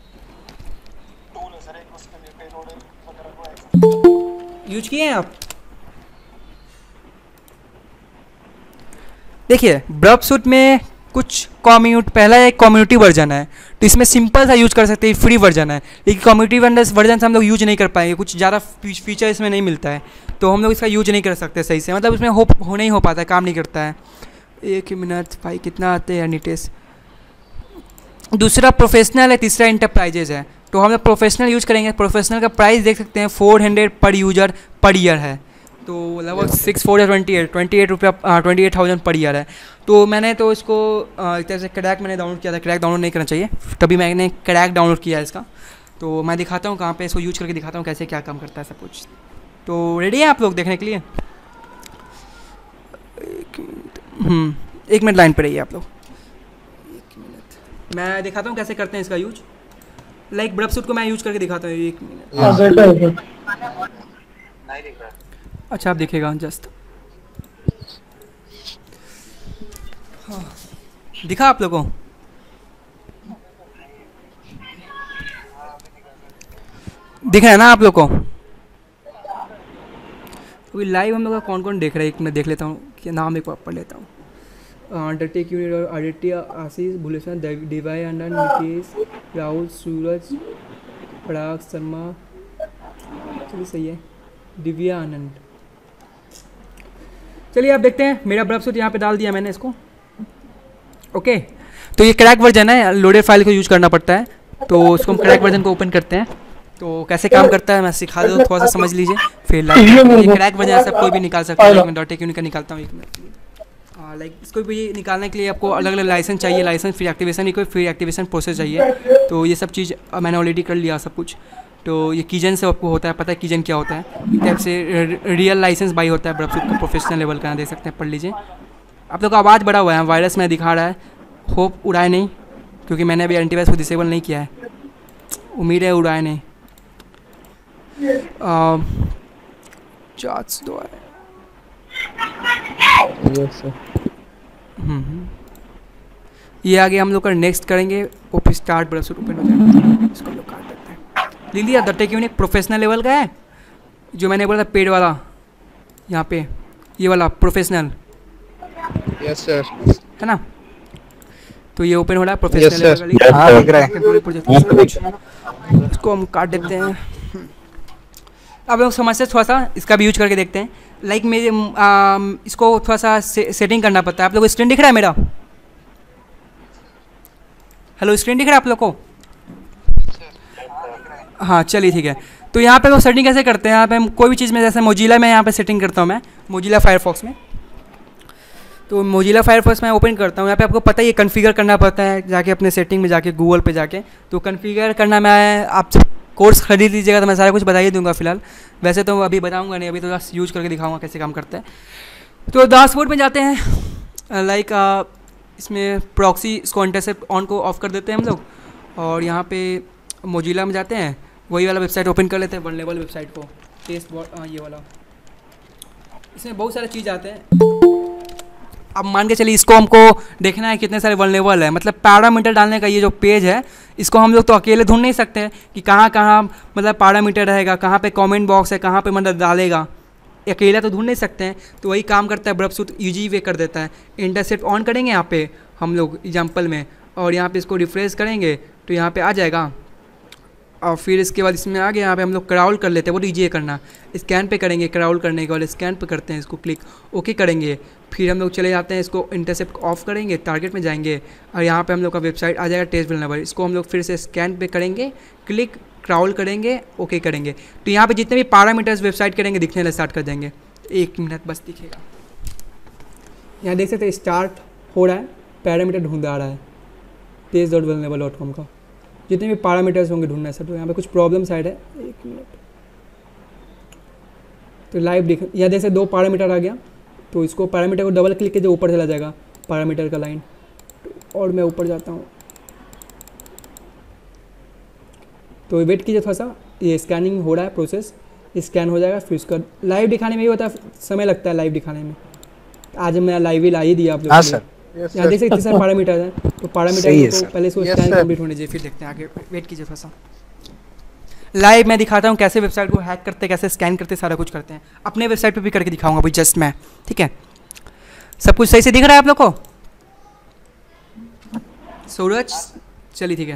यूज किए हैं आप? देखिए ब्रब सूट में कुछ पहला एक कम्युनिटी वर्जन है, तो इसमें सिंपल सा यूज कर सकते हैं, फ्री वर्जन है। लेकिन कम्युनिटी वर्जन से हम लोग यूज नहीं कर पाएंगे, कुछ ज़्यादा फीचर इसमें नहीं मिलता है, तो हम लोग इसका यूज नहीं कर सकते सही से, मतलब उसमें नहीं हो पाता है, काम नहीं करता है। 1 मिनट भाई, कितना आते हैं नीटेश। दूसरा प्रोफेशनल है, तीसरा इंटरप्राइजेज है। तो हम लोग प्रोफेशनल यूज करेंगे। प्रोफेशनल का प्राइस देख सकते हैं 400 पर यूजर पर ईयर है, तो लगभग 28 रुपया 28,000 पर ईयर है। तो मैंने तो इसको एक तरह से क्रैक मैंने डाउनलोड किया था। क्रैक डाउनलोड नहीं करना चाहिए, तभी मैंने क्रैक डाउनलोड किया है इसका। तो मैं दिखाता हूँ कहाँ पे इसको यूज करके दिखाता हूँ कैसे क्या काम करता है सब कुछ। तो रेडी है आप लोग देखने के लिए? 1 मिनट लाइन पर रहिए आप लोग। 1 मिनट मैं दिखाता हूँ कैसे करते हैं इसका यूज। लाइक ब्रब सूट को मैं यूज करके दिखाता हूँ। 1 मिनट। अच्छा आप दिखेगा जस्ट, हाँ दिखा आप लोगों को? दिख रहा है ना आप लोग को? तो लाइव हम लोग का कौन कौन देख रहा है, एक मैं देख लेता हूँ कि नाम एक बार पढ़ लेता हूँ। अंडरटेक यूनिट, आदित्य, आशीष, भूलेशन, डिवाई, आनंद, निकेश, राहुल, सूरज, पराग शर्मा, चलिए सही है, दिव्या आनंद। चलिए आप देखते हैं, मेरा ब्रब सूट यहाँ पे डाल दिया मैंने इसको। ओके, तो ये क्रैक वर्जन है, लोडेड फाइल को यूज करना पड़ता है। तो इसको हम क्रैक वर्जन को ओपन करते हैं, तो कैसे काम करता है मैं सिखा दूँ, थोड़ा सा समझ लीजिए फिर। ये क्रैक वर्जन है, सब कोई भी निकाल सकता है। मैं डॉट यूनिट का निकालता हूँ 1 मिनट। लाइक इसको भी निकालने के लिए आपको अलग अलग लाइसेंस चाहिए, लाइसेंस फ्री एक्टिवेशन, कोई फ्री एक्टिवेशन प्रोसेस चाहिए। तो ये सब चीज़ मैंने ऑलरेडी कर लिया सब कुछ। तो ये कीजन से आपको होता है, पता है कीजन क्या होता है? एक टाइप से रियल लाइसेंस बाई होता है ब्रब सूट का, प्रोफेशनल लेवल का, देख सकते हैं, पढ़ लीजिए। आप लोग का आवाज़ बड़ा हुआ है, वायरस में दिखा रहा है, होप उड़ाए नहीं, क्योंकि मैंने अभी एंटीवायरस को डिसेबल नहीं किया है, उम्मीद है उड़ाए नहीं। चार्ट्स दो है। ये आगे हम लोग का नेक्स्ट करेंगे, ओपी स्टार्ट ब्राउज़र ओपन हो जाएगा, इसको हम लोग काट देते हैं। ले लिया the tech unique professional level का है, जो मैंने बोला था पेड वाला, यहाँ पे ये वाला प्रोफेशनल। Yes sir. है ना, तो ये ओपन हो रहा है प्रोफेशनल Yes, लेवल sir. का। हाँ, दिख रहा है। टेम्पोररी प्रोजेक्ट, इसको हम काट देते हैं। अब लोग समझते हैं, थोड़ा सा इसका भी यूज करके देखते हैं। लाइक मेरे इसको थोड़ा सा सेटिंग करना पड़ता है। आप लोग को स्क्रीन दिख रहा है मेरा? हेलो, स्क्रीन दिख रहा है आप लोग को? हाँ चलिए ठीक है। तो यहाँ पे वो सेटिंग कैसे करते हैं, यहाँ पे हम कोई भी चीज़ में, जैसे मोजिला में यहाँ पे सेटिंग करता हूँ मैं, मोजिला फायरफॉक्स में। तो मोजिला फायरफॉक्स में ओपन करता हूँ, यहाँ पे आपको पता ही है कन्फिगर करना पड़ता है, जाके अपने सेटिंग में जाके गूगल पे जाके। तो कन्फिगर करना, मैं आप कोर्स खरीद लीजिएगा तो मैं सारा कुछ बता ही दूंगा फिलहाल। वैसे तो अभी बताऊंगा नहीं, अभी तो बस यूज करके दिखाऊंगा कैसे काम करता है। तो डैशबोर्ड में जाते हैं, लाइक इसमें प्रॉक्सी, इसको इंटरसेप्ट ऑन को ऑफ कर देते हैं हम लोग, और यहाँ पे मोजिला में जाते हैं, वही वाला वेबसाइट ओपन कर लेते हैं, वल्नरेबल वेबसाइट को, टेस्ट ये वाला। इसमें बहुत सारे चीज़ आते हैं। अब मान के चलिए इसको हमको देखना है कितने सारे वल्नरेबल है, मतलब पैरामीटर डालने का ये जो पेज है, इसको हम लोग तो अकेले ढूंढ नहीं सकते कि कहाँ कहाँ मतलब पैरामीटर रहेगा, कहाँ पे कमेंट बॉक्स है, कहाँ पे मतलब डालेगा, अकेला तो ढूंढ नहीं सकते हैं। तो वही काम करता है ब्रबसूट, यूजी वे कर देता है। इंटरसेप्ट ऑन करेंगे यहाँ पे हम लोग एग्जाम्पल में, और यहाँ पे इसको रिफ्रेश करेंगे तो यहाँ पे आ जाएगा। और फिर इसके बाद इसमें आगे यहाँ पे हम लोग क्राउल कर लेते हैं, वो लीजिए करना, स्कैन पे करेंगे, क्राउल करने के बाद स्कैन पे करते हैं, इसको क्लिक ओके करेंगे। फिर हम लोग चले जाते हैं, इसको इंटरसेप्ट ऑफ करेंगे, टारगेट में जाएंगे, और यहाँ पे हम लोग का वेबसाइट आ जाएगा टेस्ट वल्नरेबल। इसको हम लोग फिर से स्कैन पे करेंगे, क्लिक क्राउल करेंगे, ओके करेंगे। तो यहाँ पे जितने भी पैरामीटर्स वेबसाइट करेंगे दिखने स्टार्ट कर देंगे। 1 मिनट बस दिखेगा, यहाँ देख सकते हैं स्टार्ट हो रहा है, पैरामीटर ढूंढ आ रहा है test.vulnerable.com का, जितने भी पैरामीटर्स होंगे ढूंढना है सर। तो यहाँ पे कुछ प्रॉब्लम साइड है, 1 मिनट। तो लाइव दिख, यहाँ जैसे 2 पैरामीटर आ गया, तो इसको पैरामीटर को डबल क्लिक कीजिए, ऊपर चला जाएगा पैरामीटर का लाइन। और मैं ऊपर जाता हूँ, तो वेट कीजिए थोड़ा सा, ये स्कैनिंग हो रहा है, प्रोसेस स्कैन हो जाएगा। फिर उसका लाइव दिखाने में ही होता है, समय लगता है लाइव दिखाने में। आज मैं लाइव ही ला ही दिया आप लोगों को। यहाँ देख सकते सर पैरामीटर है, तो पैरामीटर को पहले इसको स्कैन कंप्लीट होने चाहिए, फिर देखते हैं आगे। वेट कीजिए थोड़ा सा, लाइव मैं दिखाता हूँ कैसे वेबसाइट को हैक करते, कैसे स्कैन करते, सारा कुछ करते हैं। अपने वेबसाइट पे भी करके दिखाऊंगा अभी जस्ट मैं, ठीक है? सब कुछ सही से दिख रहा है आप लोग को? सूरज चलिए ठीक है।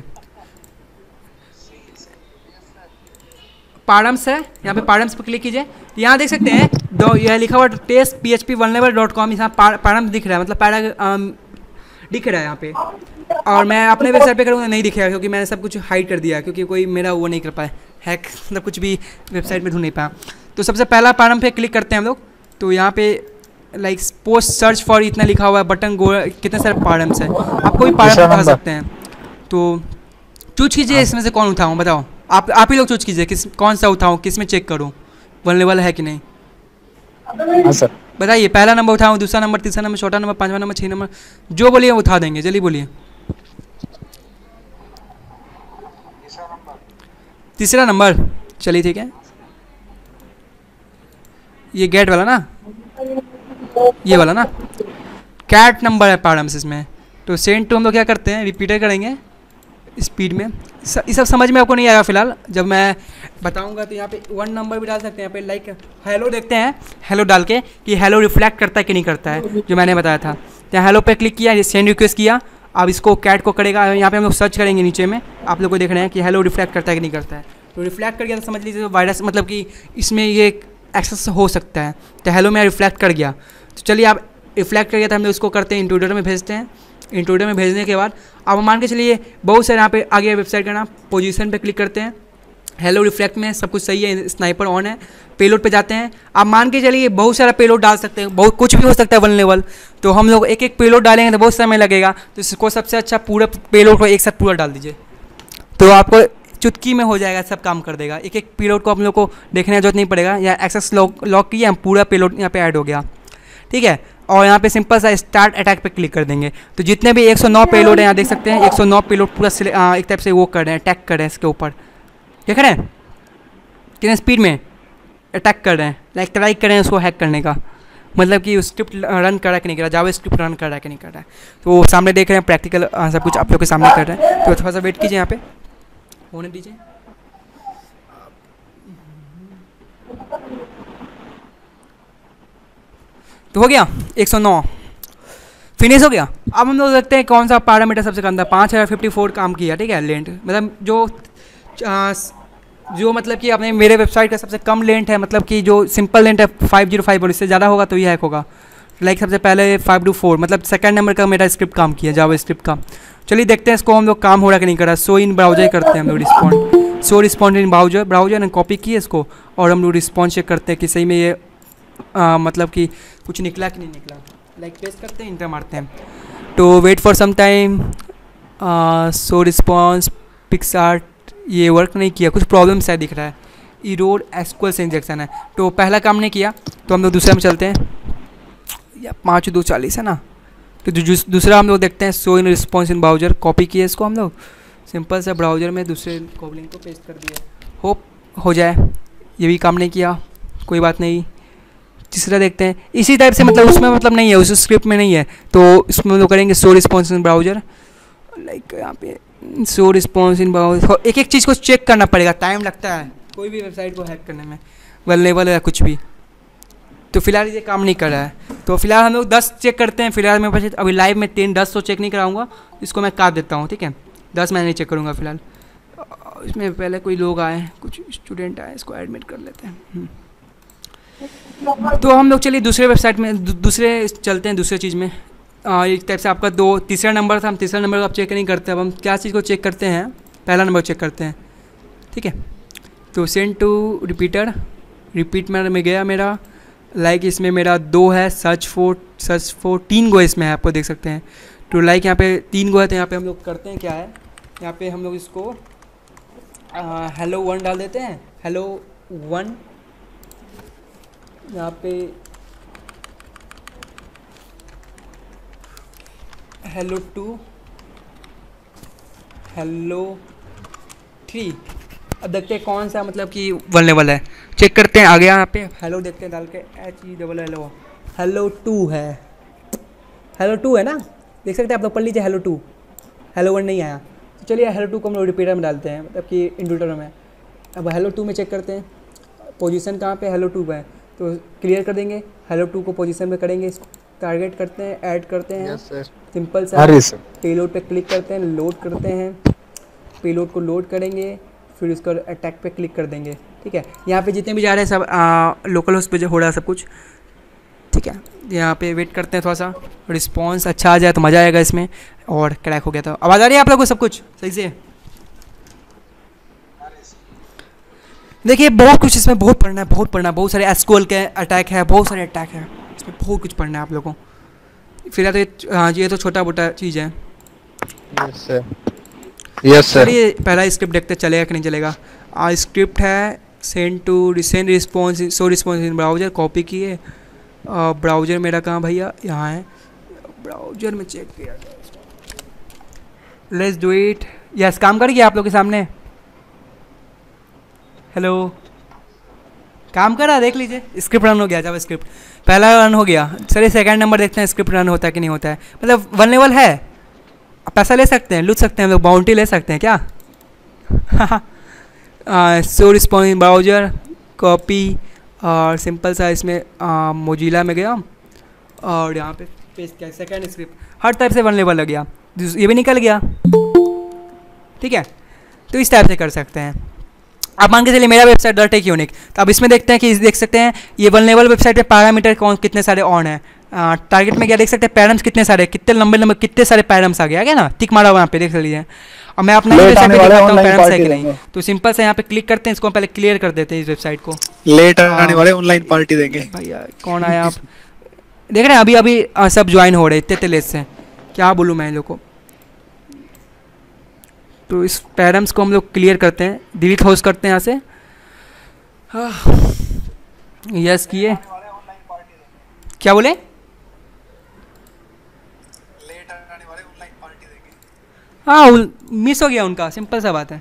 पारम्स है, यहाँ पे पारम्स पर क्लिक कीजिए, यहाँ देख सकते हैं दो यह लिखा हुआ टेस्ट phpvulnerable.com, यहाँ पारम्स दिख रहा है, मतलब दिख रहा है यहाँ पे। और मैं अपने वेबसाइट पे करूँगा नहीं दिखेगा, क्योंकि मैंने सब कुछ हाइड कर दिया, क्योंकि कोई मेरा वो नहीं कर पाया हैक, मतलब कुछ भी वेबसाइट में ढूंढ नहीं पाया। तो सबसे पहला पारम पे क्लिक करते हैं हम लोग, तो यहाँ पे लाइक पोस्ट सर्च फॉर इतना लिखा हुआ है, बटन कितने सारे पारम्स है, आप कोई पारम उठा सकते हैं। तो चूज कीजिए इसमें से कौन उठाऊँ, बताओ आप ही लोग चूज कीजिए किस कौन सा उठाऊँ, किस में चेक करूँ वल्नरेबल है कि नहीं। हाँ सर बताइए, पहला नंबर उठाऊँ, दूसरा नंबर, तीसरा नंबर, चौथा नंबर, 5वां नंबर, 6 नंबर, जो बोलिए उठा देंगे। जल्दी बोलिए। तीसरा नंबर, चलिए ठीक है। ये गेट वाला ना, ये वाला ना, कैट नंबर है पारम्स इसमें। तो सेंड टू हम लोग क्या करते हैं, रिपीटर करेंगे स्पीड में। ये सब समझ में आपको नहीं आएगा फिलहाल, जब मैं बताऊंगा। तो यहाँ पे 1 नंबर भी डाल सकते हैं, यहाँ पे लाइक हेलो देखते हैं, हेलो डाल के कि हेलो रिफ्लेक्ट करता है कि नहीं करता है, जो मैंने बताया था। तो हेलो पे क्लिक किया, ये सेंड रिक्वेस्ट किया, अब इसको कैट को करेगा। यहाँ पे हम लोग सर्च करेंगे नीचे में, आप लोग को देख रहे हैं कि हेलो रिफ्लेक्ट करता है कि नहीं करता है। तो रिफ्लेक्ट कर गया तो समझ लीजिए वायरस, मतलब कि इसमें ये एक्सेस हो सकता है। तो हेलो में रिफ्लेक्ट कर गया, तो चलिए आप रिफ्लेक्ट कर गया तो हम लोग इसको करते हैं, इंट्रूडर में भेजते हैं। इंट्रूडर में भेजने के बाद अब मान के चलिए बहुत सारे यहाँ पे आगे वेबसाइट का नाम, पोजीशन पे क्लिक करते हैं, हेलो रिफ्लेक्ट में सब कुछ सही है, स्नाइपर ऑन है। पेलोड पे जाते हैं, आप मान के चलिए बहुत सारा पेलोड डाल सकते हैं, बहुत कुछ भी हो सकता है वल्नरेबल। तो हम लोग एक एक पेलोड डालेंगे तो बहुत समय लगेगा, तो इसको सबसे अच्छा पूरा पेलोड को एक साथ पूरा डाल दीजिए, तो आपको चुटकी में हो जाएगा, सब काम कर देगा। एक एक पेलोड को आप लोग को देखने की जरूरत नहीं पड़ेगा। या एक्सेस लॉक किया, पूरा पेलोड यहाँ पे ऐड हो गया, ठीक है। और यहाँ पे सिंपल सा स्टार्ट अटैक पे क्लिक कर देंगे। तो जितने भी 109 पेलोड है यहाँ देख सकते हैं, 109 पेलोड पूरा एक टाइप से वो कर रहे हैं, अटैक कर रहे हैं इसके ऊपर, देख रहे हैं कितने स्पीड में अटैक कर रहे हैं, लाइक ट्राई कर रहे हैं उसको हैक करने का, मतलब कि स्क्रिप्ट रन कर रहा है कि नहीं कर रहा, जावा स्क्रिप्ट रन कर रहा है कि नहीं कर रहा है। तो वो सामने देख रहे हैं, प्रैक्टिकल सब कुछ आप लोग के सामने कर रहे हैं। तो थोड़ा सा वेट कीजिए, यहाँ पे होने दीजिए। तो हो गया 109 फिनिश हो गया। अब हम लोग देखते हैं कौन सा पैरामीटर सबसे कम था। 5054 काम किया, ठीक है, लेंथ मतलब जो मतलब कि अपने मेरे वेबसाइट का सबसे कम लेंथ है, मतलब कि जो सिंपल लेंथ है 505 और इससे ज़्यादा होगा तो ये हैक होगा। लाइक सबसे पहले 524 मतलब सेकंड नंबर का मेरा स्क्रिप्ट काम किया, जावा स्क्रिप्ट का। चलिए देखते हैं इसको हम लोग काम हो रहा कि नहीं कर रहा। सो इन ब्राउजर करते हैं हम लोग respond, so respond in browser ने कॉपी किए इसको और हम लोग रिस्पॉन्ड चेक करते हैं कि सही में ये मतलब कि कुछ निकला कि नहीं निकला। लाइक पेस्ट करते हैं, इंटर मारते हैं। तो wait for some time, so response पिक्सआर्ट ये वर्क नहीं किया, कुछ प्रॉब्लम शायद दिख रहा है, इरोड एसक्यूएल से इंजेक्शन है। तो पहला काम नहीं किया तो हम लोग दूसरे में चलते हैं, या 5240 है ना। तो दूसरा हम लोग देखते हैं, so in response in browser, copy किया इसको हम लोग सिंपल से ब्राउजर में दूसरे लिंक को पेस्ट कर दिया, होप हो जाए। ये भी काम नहीं किया, कोई बात नहीं। तीसरा देखते हैं इसी टाइप से, मतलब उसमें मतलब नहीं है, उस स्क्रिप्ट में नहीं है, तो इसमें हम लोग करेंगे so response in browser, like यहाँ पे सो रिस्पॉन्स इन ब्राउजर। एक एक चीज़ को चेक करना पड़ेगा, टाइम लगता है कोई भी वेबसाइट को हैक करने में, वल्नरेबल या कुछ भी। तो फिलहाल ये काम नहीं कर रहा है, तो फिलहाल हम लोग 10 चेक करते हैं। फिलहाल मेरे पास अभी लाइव में 10 तो चेक नहीं कराऊंगा, इसको मैं काट देता हूँ, ठीक है। 10 मैं नहीं चेक करूँगा फिलहाल। इसमें पहले कोई लोग आए, कुछ स्टूडेंट आए, इसको एडमिट कर लेते हैं। तो हम लोग चलिए दूसरे वेबसाइट में दूसरे चलते हैं, दूसरे चीज़ में। एक टाइप से आपका तीसरा नंबर था, हम तीसरा नंबर को आप चेक नहीं करते। अब हम क्या चीज़ को चेक करते हैं, पहला नंबर चेक करते हैं, ठीक है। तो सेंड टू रिपीटर, रिपीट में गया मेरा, लाइक इसमें मेरा 2 है, सर्च फॉर 3 गो इसमें है, आपको देख सकते हैं। तो लाइक यहाँ पे 3 गो है, तो यहाँ पे हम लोग करते हैं क्या है, यहाँ पे हम लोग इसको hello 1 डाल देते हैं, hello 1, यहाँ पे hello 2, hello 3। अब देखते हैं कौन सा मतलब कि वल्नरेबल है, चेक करते हैं। आ गया यहाँ पे हेलो देखते हैं, डाल के HELLO, हेलो 2 है, हेलो 2 है ना, देख सकते हैं आप लोग, पढ़ लीजिए हेलो 2, हेलो 1 नहीं आया। तो चलिए हेलो 2 को हम लोग रिपीटर में डालते हैं, मतलब कि इंट्रूडर में। अब हेलो 2 में चेक करते हैं पोजीशन कहाँ पे हेलो 2 पे है, तो क्लियर कर देंगे। हेलो 2 को पोजीशन में करेंगे, इसको टारगेट करते हैं, ऐड करते हैं, सिंपल सा पेलोड पे क्लिक करते हैं, लोड करते हैं, पेलोड को लोड करेंगे, फिर उसका अटैक पे क्लिक कर देंगे, ठीक है। यहाँ पे जितने भी जा रहे हैं सब लोकल होस्ट पे जो हो रहा है सब कुछ, ठीक है। यहाँ पे वेट करते हैं, थोड़ा सा रिस्पॉन्स अच्छा आ जाए तो मज़ा आएगा इसमें। और क्रैक हो गया था, आवाज़ आ रही है आप लोगों को सब कुछ सही से? देखिए बहुत कुछ इसमें, बहुत पढ़ना है, बहुत सारे एसक्यूएल के अटैक है, बहुत सारे अटैक है इसमें, बहुत कुछ पढ़ना है आप लोगों को। फिलहाल तो हाँ ये तो छोटा मोटा चीज़ है। Yes sir. चलिए पहला स्क्रिप्ट देखते चलेगा कि नहीं चलेगा। स्क्रिप्ट है send response, so response in browser, copy किए। ब्राउजर मेरा कहाँ भैया, यहाँ है, ब्राउजर में चेक किया, लेट्स डू इट। यस काम कर गया आप लोग के सामने, हेलो काम कर रहा, देख लीजिए स्क्रिप्ट रन हो गया, जावा स्क्रिप्ट पहला रन हो गया। चलिए सेकंड नंबर देखते हैं स्क्रिप्ट रन होता है कि नहीं होता है, मतलब वल्नरेबल है, पैसा ले सकते हैं, लूट सकते हैं हम लोग, बाउंटी ले सकते हैं क्या? So response in browser, copy, और सिंपल सा इसमें मोजिला में गया और यहाँ पे पेस्ट किया, सेकंड स्क्रिप्ट हर टाइप से वल्नरेबल लग गया, ये भी निकल गया, ठीक है। तो इस टाइप से कर सकते हैं। अब मान के चलिए मेरा वेबसाइट डॉट टेक यूनिक, तो अब इसमें देखते हैं कि देख सकते हैं ये वल्नरेबल वेबसाइट पे पैरामीटर कौन कितने सारे ऑन है। टारगेट में क्या देख सकते हैं, पैरम्स कितने सारे, कितने लंबे कितने सारे पैरम्स आ गया ना, टिक मारा हुआ यहाँ पे देख लीजिए। और मैं अपना वेबसाइट पे दिखाता हूँ पैरम्स है कि नहीं, तो सिंपल से यहाँ पे क्लिक करते हैं, इसको पहले क्लियर कर देते हैं इस वेबसाइट को। लेट आने वाले ऑनलाइन पार्टी देंगे भैया, कौन आया आप देख रहे हैं, अभी अभी सब ज्वाइन हो रहे इतने लेट से, क्या बोलूँ मैं इन लोग को। तो इस पैरम्स को हम लोग क्लियर करते हैं, डिलीट हाउस करते हैं यहाँ से, यस किए, क्या बोले? हाँ मिस हो गया उनका, सिंपल सा बात है।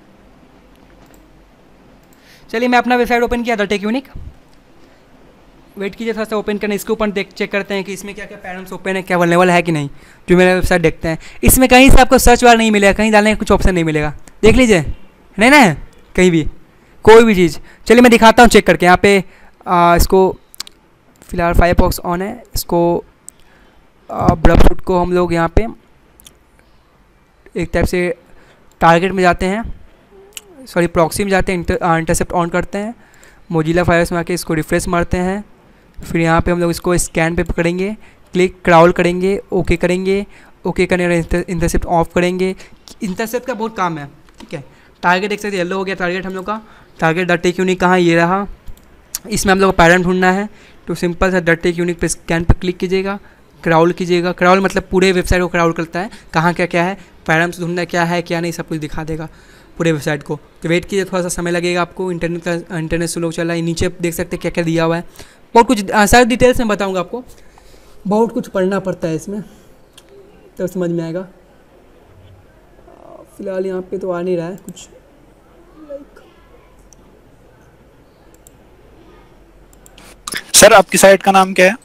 चलिए मैं अपना वेबसाइट ओपन किया था टेक यूनिक, वेट कीजिए थोड़ा सा ओपन करने, इसके ऊपर चेक करते हैं कि इसमें क्या क्या पैरम्स ओपन है, क्या वल्नेबल है कि नहीं। जो मेरा वेबसाइट देखते हैं, इसमें कहीं से आपको सर्च बार नहीं मिलेगा, कहीं डालने का कुछ ऑप्शन नहीं मिलेगा, देख लीजिए, नहीं ना है कहीं भी कोई भी चीज़। चलिए मैं दिखाता हूँ चेक करके। यहाँ पे इसको फिलहाल फायरफॉक्स ऑन है, इसको ब्राउज़र को हम लोग यहाँ पे एक टाइप से टारगेट में जाते हैं, सॉरी प्रॉक्सी में जाते हैं, इंटरसेप्ट ऑन करते हैं, मोजिला फायरफॉक्स में आके इसको रिफ्रेश मारते हैं। फिर यहाँ पे हम लोग इसको स्कैन पे पकड़ेंगे, क्लिक क्राउल करेंगे, ओके करेंगे, ओके करने इंटरसेप्ट ऑफ करेंगे। इंटरसेप्ट का बहुत काम है, ठीक है। टारगेट देख सकते हैं, येलो हो गया टारगेट हम लोग का। टारगेट डॉट टेक यूनिक कहाँ, ये रहा। इसमें हम लोग को पैरम ढूंढना है, तो सिंपल सा डॉट टेक यूनिक पे स्कैन पे क्लिक कीजिएगा, क्राउल कीजिएगा। क्राउल मतलब पूरे वेबसाइट को क्राउल करता है, कहाँ क्या क्या है, पैरम्स ढूंढना क्या है क्या नहीं, सब कुछ दिखा देगा पूरे वेबसाइट को। तो वेट कीजिए, थोड़ा सा समय लगेगा आपको। इंटरनेट स्लो चल रहा है, नीचे देख सकते हैं क्या क्या दिया हुआ है, बहुत कुछ सारी डिटेल्स में बताऊँगा आपको, बहुत कुछ पढ़ना पड़ता है इसमें तब समझ में आएगा। फ़िलहाल यहाँ पे तो आ नहीं रहा है कुछ। सर आपकी साइट का नाम क्या है?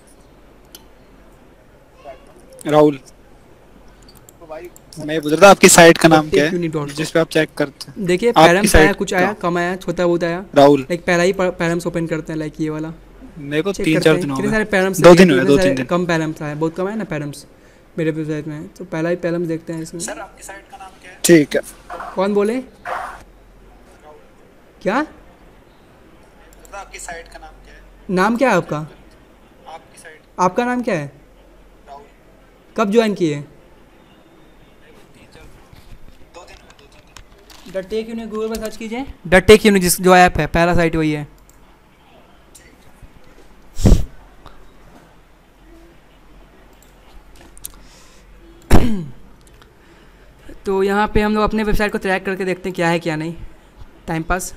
राहुल, मैं पूछ रहा था आपकी साइट का नाम क्या है जिस पे आप चेक करते हैं? देखिए पैरम्स आया, कुछ आया, कम आया, छोटा बहुत आया। राहुल लाइक पहला ही पैरम्स ओपन करते हैं, लाइक ये वाला। मेरे को चेक 3-4 दिन करते हो हैं कितने गए, सारे पैरम्स, 2 दिन हुए, 2-3 दिन। कम पैरम्स आया, बहुत कम है ना पैरम्स मेरे वेबसाइट में। तो पहला ही पैरम्स देखते हैं इसमें। सर आपकी साइट का नाम क्या है? ठीक है, कौन बोले क्या? आपकी साइट का नाम क्या है? नाम क्या है आपका? आपकी साइट, आपका नाम क्या है? राहुल। कब ज्वाइन किए? 2 दिन हुए, 2-3 दिन। द टेक यूनिक गूगल पर सर्च कीजिए, द टेक यूनिक जिस जो ऐप है, पहला साइट वही है। तो यहाँ पे हम लोग अपने वेबसाइट को ट्रैक करके देखते हैं क्या है क्या नहीं, time pass.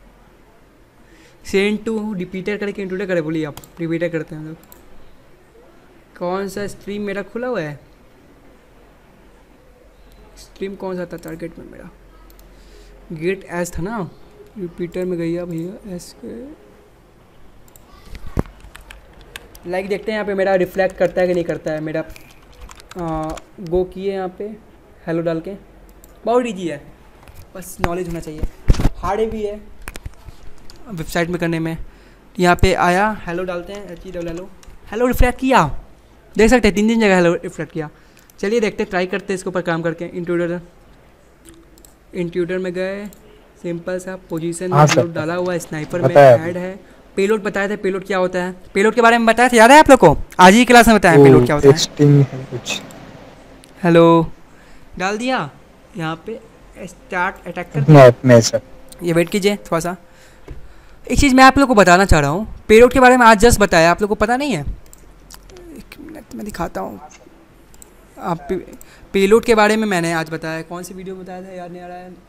Send to repeater करके इंट्रोडक्ट करे, बोलिए आप, रिपीटर करते हैं हम लोग। कौन सा स्ट्रीम मेरा खुला हुआ है? स्ट्रीम कौन सा था टारगेट में मेरा? गेट एस था ना, रिपीटर में गई भैया एस के। लाइक देखते हैं यहाँ पे मेरा रिफ्लेक्ट करता है कि नहीं करता है। मेरा गो किए यहाँ पे हेलो डाल के, बहुत ईजी है, बस नॉलेज होना चाहिए। हार्ड भी है वेबसाइट में करने में। यहाँ पे आया, हेलो डालते हैं, HELLO, हेलो रिफ्लेक्ट किया, देख सकते हैं 3 जगह हेलो रिफ्लेक्ट किया। चलिए देखते हैं, ट्राई करते हैं इसके ऊपर काम करके। इंट्रूडर में गए, सिंपल सा पोजीशन हेलो डाला हुआ है, स्नाइपर में ऐड है। पेलोड बताए थे, पेलोड क्या होता है, पेलोड के बारे में बताया था, याद है आप लोग को? आज ही क्लास में बताया पेलोड क्या होता है। कुछ हेलो डाल दिया, यहाँ पे स्टार्ट अटैक कर, ये वेट कीजिए थोड़ा सा। एक चीज़ मैं आप लोग को बताना चाह रहा हूँ, पेलोड के बारे में आज जस्ट बताया, आप लोग को पता नहीं है? एक मिनट मैं दिखाता हूँ। आप पेलोड के बारे में मैंने आज बताया, कौन सी वीडियो में बताया था याद नहीं आ रहा है।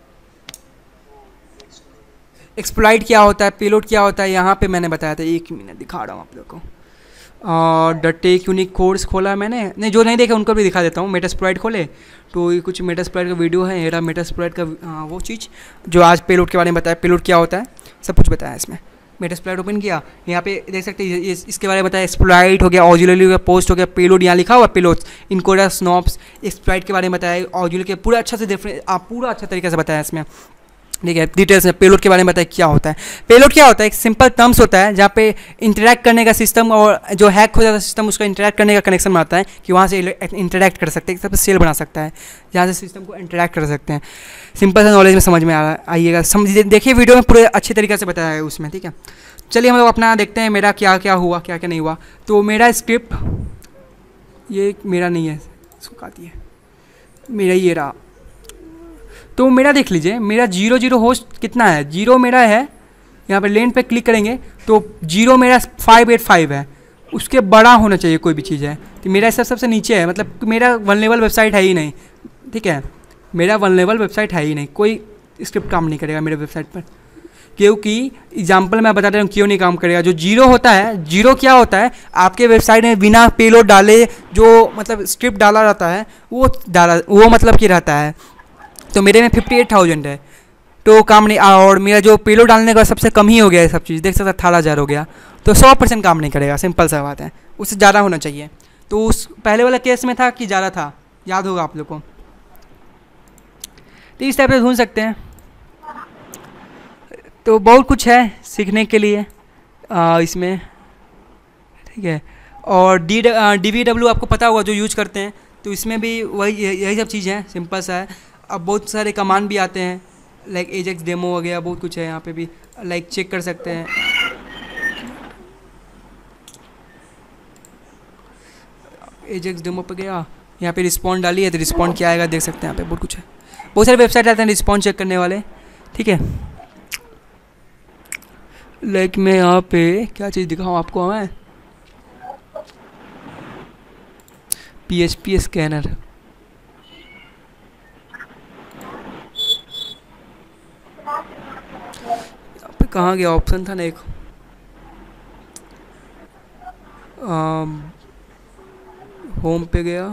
एक्सप्लॉइट क्या होता है, पेलोड क्या होता है, यहाँ पे मैंने बताया था। 1 मिनट दिखा रहा हूँ आप लोग को। और द टेक यूनिक कोर्स खोला मैंने, नहीं जो नहीं देखे उनको भी दिखा देता हूँ। मेटास्प्लॉइट खोले तो ये कुछ मेटास्प्लॉइट का वीडियो है, मेरा मेटास्प्लॉइट का वो चीज़ जो आज पेलोड के बारे में बताया, पेलोड क्या होता है सब कुछ बताया इसमें। मेटास्प्लॉइट ओपन किया, यहाँ पे देख सकते हैं इसके बारे में बताया। एक्सप्लॉइट हो गया, ऑक्सिलरी हो गया, पोस्ट हो गया, पेलोड यहाँ लिखा हुआ पेलोड्स, इनकोडर, स्नॉप्स, एक्सप्लॉइट के बारे में बताया, ऑक्सिलरी के पूरा अच्छा से पूरा अच्छा तरीके से बताया इसमें, ठीक है। डिटेल्स में पेलोड के बारे में बताया क्या होता है। पेलोड क्या होता है, एक सिंपल टर्म्स होता है जहाँ पे इंटरैक्ट करने का सिस्टम और जो हैक हो जाता है सिस्टम, उसका इंटरैक्ट करने का कनेक्शन बनाता है कि वहाँ से इंटरैक्ट कर सकते हैं, सब सेल बना सकता है जहाँ से सिस्टम को इंटरैक्ट कर सकते हैं। सिंपल सा नॉलेज में समझ में आइएगा, समझिए, देखिए वीडियो में पूरे अच्छे तरीके से बताया है उसमें, ठीक है। चलिए हम लोग अपना देखते हैं मेरा क्या क्या हुआ, क्या क्या नहीं हुआ। तो मेरा स्क्रिप्ट ये मेरा नहीं है, इसको काटिए, मेरा ये रहा। तो मेरा देख लीजिए, मेरा 0 होस्ट कितना है, 0 मेरा है। यहाँ पे लेन पे क्लिक करेंगे तो 0 मेरा 585 है, उसके बड़ा होना चाहिए कोई भी चीज़ है। तो मेरा सबसे नीचे है, मतलब मेरा वल्नरेबल वेबसाइट है ही नहीं, ठीक है। मेरा वल्नरेबल वेबसाइट है ही नहीं, कोई स्क्रिप्ट काम नहीं करेगा मेरे वेबसाइट पर। क्योंकि एग्जाम्पल मैं बता रहा हूँ क्यों नहीं काम करेगा। जो जीरो होता है, जीरो क्या होता है, आपके वेबसाइट में बिना पेलोड डाले जो मतलब स्क्रिप्ट डाला रहता है वो मतलब कि रहता है। तो मेरे में 58,000 है तो काम नहीं, और मेरा जो पेलोड डालने का सबसे कम ही हो गया है सब चीज़, देख सकते 18,000 हो गया, तो 100% काम नहीं करेगा। सिंपल सा बात है, उससे ज़्यादा होना चाहिए। तो उस पहले वाला केस में था कि ज़्यादा था, याद होगा आप लोग को। तो इस टाइप से ढूंढ सकते हैं। तो बहुत कुछ है सीखने के लिए इसमें, ठीक है। और DVW आपको पता होगा जो यूज करते हैं, तो इसमें भी वही यही सब चीज़ है, सिंपल सा है। अब बहुत सारे कमांड भी आते हैं, लाइक एजेक्स डेमो वगैरह बहुत कुछ है यहाँ पे भी, लाइक चेक कर सकते हैं। एजेक्स डेमो पे गया, यहाँ पे रिस्पॉन्ड डाली है तो रिस्पॉन्ड क्या आएगा देख सकते हैं। यहाँ पे बहुत कुछ है, बहुत सारे वेबसाइट आते हैं रिस्पॉन्ड चेक करने वाले, ठीक है। लाइक मैं यहाँ पे क्या चीज़ दिखाऊँ आपको, मैं PHP स्कैनर, यहाँ पे कहाँ गया ऑप्शन था ना एक, होम पे गया,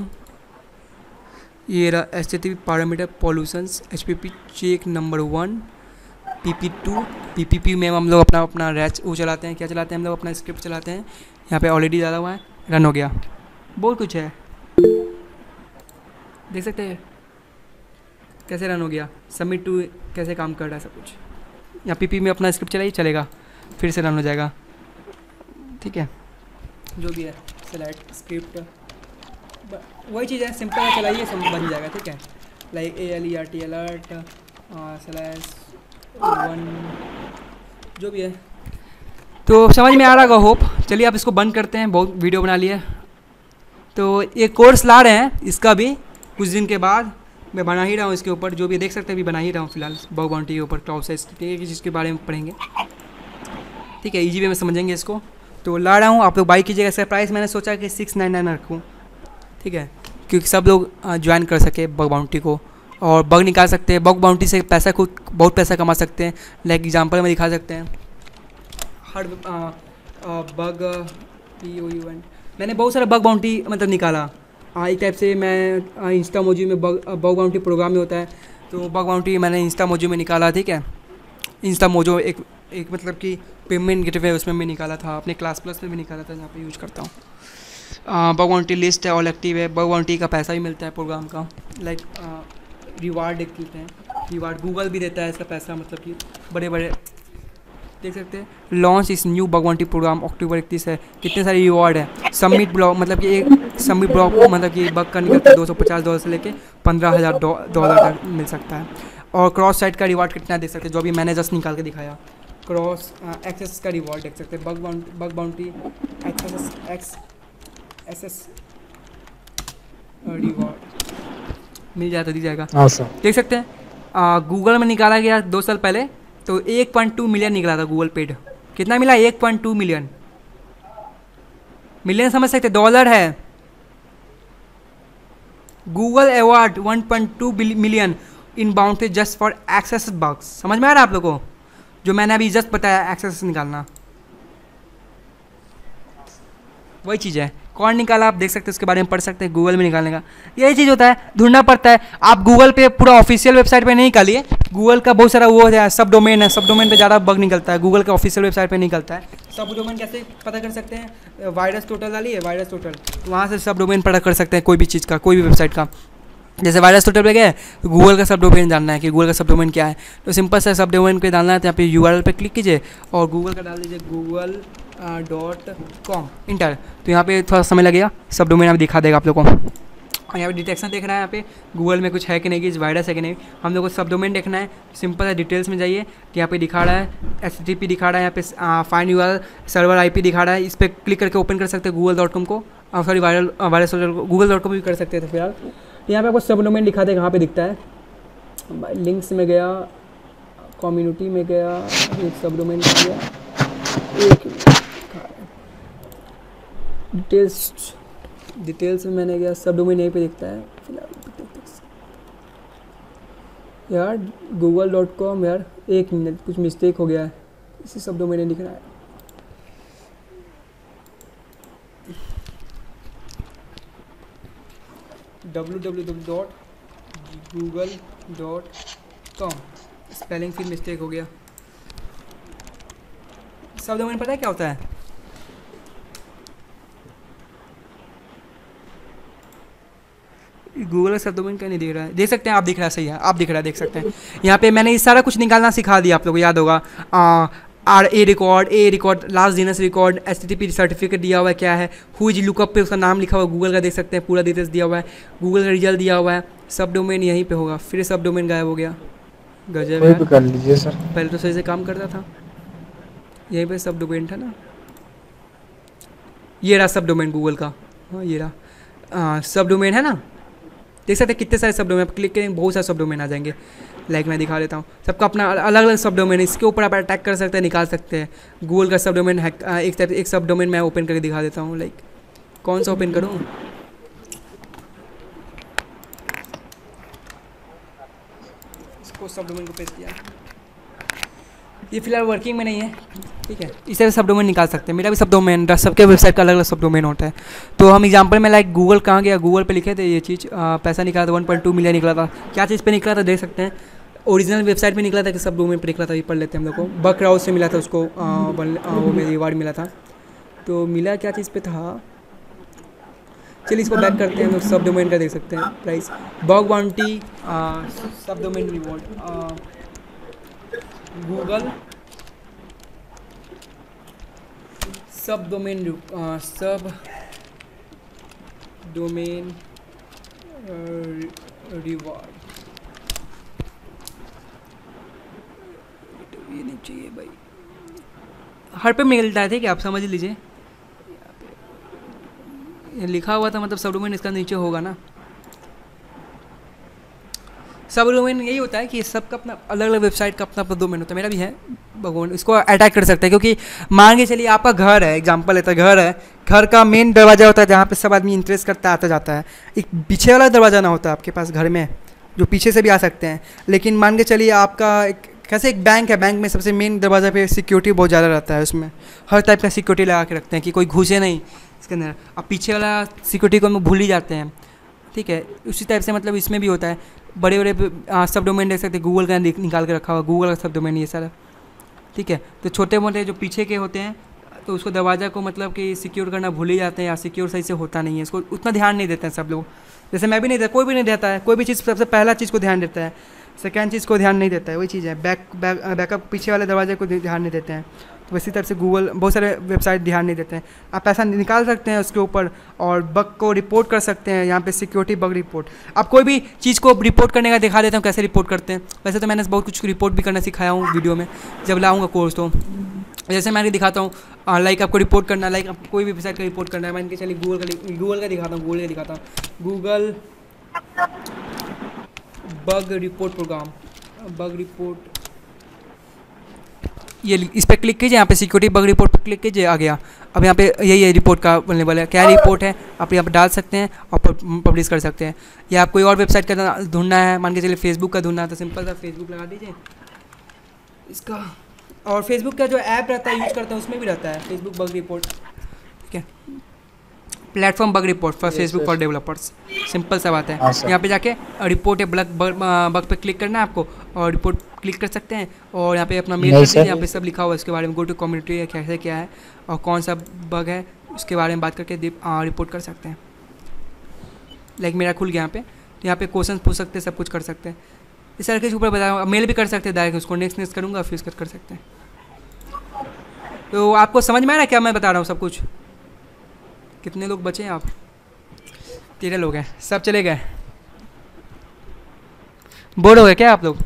ये रहा HTTP parameter pollutions HPP check number 1 PP2 PPP में हम लोग अपना रैच वो चलाते हैं, क्या चलाते हैं हम लोग, अपना स्क्रिप्ट चलाते हैं। यहाँ पे ऑलरेडी डाला हुआ है, रन हो गया। बहुत कुछ है, देख सकते हैं कैसे रन हो गया, सबमिट टू कैसे काम कर रहा है सब कुछ। यहाँ PP में अपना स्क्रिप्ट चलाइए, चलेगा, फिर से रन हो जाएगा, ठीक है। जो भी है सेलेक्ट स्क्रिप्ट, वही चीज़ है, सिंपल है, चलाइए सब बन जाएगा, ठीक है। लाइक ALERT अलर्ट /1 जो भी है। तो समझ में आ रहा होगा होप। चलिए आप इसको बंद करते हैं, बहुत वीडियो बना लिए। तो ये कोर्स ला रहे हैं, इसका भी कुछ दिन के बाद मैं बना ही रहा हूँ इसके ऊपर, जो भी देख सकते हैं अभी बना ही रहा हूँ फिलहाल, बग बाउंटी के ऊपर, क्लाउड साइज जिसके बारे में पढ़ेंगे, ठीक है। ईजी वे में समझेंगे इसको, तो ला रहा हूँ, आप लोग बाई कीजिएगा। इसका प्राइस मैंने सोचा कि 699 रखूँ, ठीक है, क्योंकि सब लोग ज्वाइन कर सके बग बाउंटी को और बग निकाल सकते हैं। बग बाउंटी से पैसा खुद बहुत पैसा कमा सकते हैं। लाइक एग्जांपल में दिखा सकते हैं, हर बग POUN मैंने बहुत सारा बग बाउंटी मतलब निकाला। एक टाइप से मैं इंस्टा मोजी में बग बाउंटी प्रोग्राम में होता है, तो बग बाउंटी मैंने इंस्टा मोजी में निकाला, ठीक है। इंस्टा मोजो एक मतलब कि पेमेंट गेटवे, उसमें मैं निकाला था, अपने क्लास प्लस में भी निकाला था, जहाँ पे यूज करता हूँ। बग बाउंटी लिस्ट है, ऑल एक्टिव है। बग बाउंटी का पैसा भी मिलता है प्रोग्राम का, लाइक रिवार्ड देते हैं, रिवार्ड गूगल भी देता है इसका पैसा, मतलब कि बड़े बड़े देख सकते हैं। लॉन्च इस new bug bounty program October 31 है, कितने सारे रिवॉर्ड है। सबमिट ब्लॉक मतलब कि एक सबमिट ब्लॉक मतलब कि बग का निकलता है $250 से लेके $15,000 तक मिल सकता है। और क्रॉस साइट का रिवॉर्ड कितना देख सकते हैं, जो अभी मैंने जस्ट निकाल के दिखाया। क्रॉस एक्सेस का रिवॉर्ड देख सकते हैं, बग बाउंटी एक्सेस रिवॉर्ड मिल जाता, दी जाएगा, देख सकते हैं। गूगल में निकाला गया 2 साल पहले, तो 1.2 मिलियन निकला था गूगल पेड। कितना मिला? 1.2 मिलियन। मिलियन समझ सकते, डॉलर है। Google award 1.2 million in bounty just for access bugs. समझ में आ रहा है आप लोगों को, जो मैंने अभी जस्ट बताया एक्सेस निकालना, वही चीज़ है। कौन निकाला आप देख सकते हैं, उसके बारे में पढ़ सकते हैं। गूगल में निकालने का यही चीज़ होता है, ढूंढना पड़ता है। आप गूगल पे पूरा ऑफिशियल वेबसाइट पे नहीं निकालिए, गूगल का बहुत सारा वो है, सब डोमेन है, सब डोमेन पे ज़्यादा बग निकलता है, गूगल का ऑफिशियल वेबसाइट पे निकलता है। सब डोमेन कैसे पता कर सकते हैं? वायरस टोटल डालिए, वायरस टोटल, वहाँ से सब डोमेन पता कर सकते हैं, कोई भी चीज़ का, कोई भी वेबसाइट का। जैसे वायरस टोटल पे गए तो गूगल का सब डोमेन जानना है कि गूगल का सब डोमेन क्या है, तो सिंपल से सब डोमेन पे डालना है। तो यहाँ पे URL पे क्लिक कीजिए और गूगल का डाल दीजिए google.com इंटर। तो यहाँ पे थोड़ा समय लगेगा, सब डोमेन अभी दिखा देगा आप लोगों को। और यहाँ पे डिटेक्शन देख रहा है, यहाँ पे गूगल में कुछ है कि नहीं, कि वायरस है कि नहीं। हम लोग को सब डोमेन देखना है, सिंपल है। डिटेल्स में जाइए तो यहाँ पे दिखा रहा है HTTP दिखा रहा है, यहाँ पे फाइंड URL सर्वर IP दिखा रहा है। इस पर क्लिक करके ओपन कर सकते हैं google.com को, सॉरी वायरस google.com भी कर सकते थे फिलहाल। यहाँ पे आपको सब डोमेन दिखा देगा, कहाँ पे दिखता है। लिंक्स में गया, कम्युनिटी में गया, एक सब डोमेन में गया, एक डिटेल्स में मैंने गया, सब डोमेन यहीं पे दिखता है फिलहाल। यार google.com यार, एक मिनट, कुछ मिस्टेक हो गया है, इसी शब्दों में नहीं लिख रहा है। www.google.com, स्पेलिंग फिर मिस्टेक हो गया। सब डोमेन पता है क्या होता है? गूगल का सब डोमेन क्या नहीं दिख रहा है, देख सकते हैं आप, दिख रहा है, सही है, आप दिख रहा है, देख सकते हैं। यहाँ पे मैंने ये सारा कुछ निकालना सिखा दिया, आप लोगों को याद होगा। ए रिकॉर्ड, लास्ट जीनस रिकॉर्ड, HTTP सर्टिफिकेट दिया हुआ है क्या है, हु इज लुकअप पे उसका नाम लिखा हुआ है, गूगल का देख सकते हैं, पूरा डिटेल्स दिया हुआ है, गूगल का रिजल्ट दिया हुआ है, सब डोमेन यहीं पे होगा। फिर सब डोमेन गायब हो गया, गजब वही यार। पे कर लीजिए सर। पहले तो सही से काम करता था, यहीं पे सब डोमेन था ना, ये रहा सब डोमेन गूगल का, हाँ ये रहा सब डोमेन है ना, देख सकते हैं कितने सारे सब डोमेन, आप क्लिक करेंगे बहुत सारे सब डोमेन आ जाएंगे। लाइक मैं दिखा देता हूँ, सबका अपना अलग अलग सब डोमेन है, इसके ऊपर आप अटैक कर सकते हैं, निकाल सकते हैं। गूगल का सब डोमेन है, एक सब डोमेन मैं ओपन करके दिखा देता हूँ। लाइक कौन सा ओपन करूँ, इसको सब डोमेन को पेस्ट किया, ये फिलहाल वर्किंग में नहीं है, ठीक है। इसे सब डोमेन निकाल सकते हैं, मेरा भी सब डोमेन, सबके वेबसाइट का अलग अलग सब डोमेन होता है। तो हम एग्जांपल में लाइक गूगल कहाँ गया, गूगल पे लिखे थे ये चीज़, पैसा निकला था 1.2 मिलियन निकला था, क्या चीज़ पे निकला था देख सकते हैं। ओरिजिनल वेबसाइट पे निकला था कि सब डोमेन पे निकला था, ये पढ़ लेते हैं हम लोग को। बक राउस से मिला था उसको, वो मेरी रिवार्ड मिला था। तो मिला क्या चीज़ पे था, चलिए इसको बैक करते हैं हम लोग, सब डोमेन का देख सकते हैं price. Bug bounty, subdomain reward, Google subdomain reward, ये नहीं चाहिए भाई, हर पे मिलता है, ठीक है, आप समझ लीजिए। ये लिखा हुआ था, मतलब सब डोमेन इसका नीचे होगा ना। सब डोमेन यही होता है कि सबका अपना अलग अलग वेबसाइट का अपना अपना डोमेन होता है, मेरा भी है भगवान। इसको अटैक कर सकते हैं, क्योंकि मान के चलिए आपका घर है, एग्जांपल लेता है, घर है, घर का मेन दरवाज़ा होता है जहाँ पे सब आदमी इंटरेस्ट करता आता जाता है। एक पीछे वाला दरवाज़ा ना होता है आपके पास घर में, जो पीछे से भी आ सकते हैं। लेकिन मान के चलिए आपका कैसे एक बैंक है, बैंक में सबसे मेन दरवाज़ा पे सिक्योरिटी बहुत ज़्यादा रहता है, उसमें हर टाइप का सिक्योरिटी लगा के रखते हैं कि कोई घुसे नहीं इसके अंदर। अब पीछे वाला सिक्योरिटी को हम भूल ही जाते हैं, ठीक है। उसी टाइप से मतलब इसमें भी होता है, बड़े बड़े सब डोमेन देख सकते हैं, गूगल का निकाल के रखा हुआ, गूगल का सब डोमेन ये सारा, ठीक है। तो छोटे मोटे जो पीछे के होते हैं, तो उसको दरवाज़ा को मतलब कि सिक्योर करना भूल ही जाते हैं, या सिक्योर सही से होता नहीं है, इसको उतना ध्यान नहीं देते हैं सब लोग। जैसे मैं भी नहीं देता, कोई भी नहीं देता है, कोई भी चीज़ सबसे पहला चीज़ को ध्यान देता है, सेकेंड चीज़ को ध्यान नहीं देता है, वही चीज़ है। बैकअप पीछे वाले दरवाजे को ध्यान नहीं देते हैं। तो इसी तरह से गूगल बहुत सारे वेबसाइट ध्यान नहीं देते हैं। आप पैसा निकाल सकते हैं उसके ऊपर, और बग को रिपोर्ट कर सकते हैं, यहाँ पे सिक्योरिटी बग रिपोर्ट। आप कोई भी चीज़ को रिपोर्ट करने का दिखा देता हूँ कैसे रिपोर्ट करते हैं। वैसे तो मैंने बहुत कुछ रिपोर्ट भी करना सिखाया हूँ वीडियो में, जब लाऊंगा कोर्स तो जैसे मैं दिखाता हूँ। लाइक आपको रिपोर्ट करना, लाइक आपको कोई भी वेबसाइट का रिपोर्ट करना है, मैं इनके चलिए गूगल का दिखाता हूँ, गूगल का दिखाता हूँ, Google bug report program, bug report, ये इस पर क्लिक कीजिए, यहाँ पे सिक्योरिटी बग रिपोर्ट पर क्लिक कीजिए, आ गया। अब यहाँ पे यही रिपोर्ट का बनने वाला है, क्या रिपोर्ट है आप यहाँ पर डाल सकते हैं और पब्लिश कर सकते हैं। या आप कोई और वेबसाइट का ढूंढना है, मान के चलिए फेसबुक का ढूंढना है, तो सिंपल सा फेसबुक लगा दीजिए इसका। और फेसबुक का जो ऐप रहता है यूज़ करते हैं उसमें भी रहता है फेसबुक बग रिपोर्ट, ठीक है, platform bug report for Facebook for developers. Simple सा बात है। यहाँ पे जाके रिपोर्ट बग पे क्लिक करना है आपको, और रिपोर्ट क्लिक कर सकते हैं, और यहाँ पे अपना मेल कर दीजिए, यहाँ पे सब लिखा हुआ है उसके बारे में, गो टू कम्युनिटी है, कैसे क्या है और कौन सा बग है उसके बारे में बात करके रिपोर्ट कर सकते हैं। लाइक मेरा खुल गया यहाँ पे, तो यहाँ पे क्वेश्चन पूछ सकते हैं, सब कुछ कर सकते हैं। इस तरह के ऊपर बताया, मेल भी कर सकते हैं डायरेक्ट उसको, नेक्स्ट करूँगा फिर उसका कर सकते हैं। तो आपको समझ में आ रहा है क्या मैं बता रहा हूँ सब कुछ? कितने लोग बचे हैं आप? 13 लोग हैं, सब चले गए, बोर हो गए क्या आप लोग?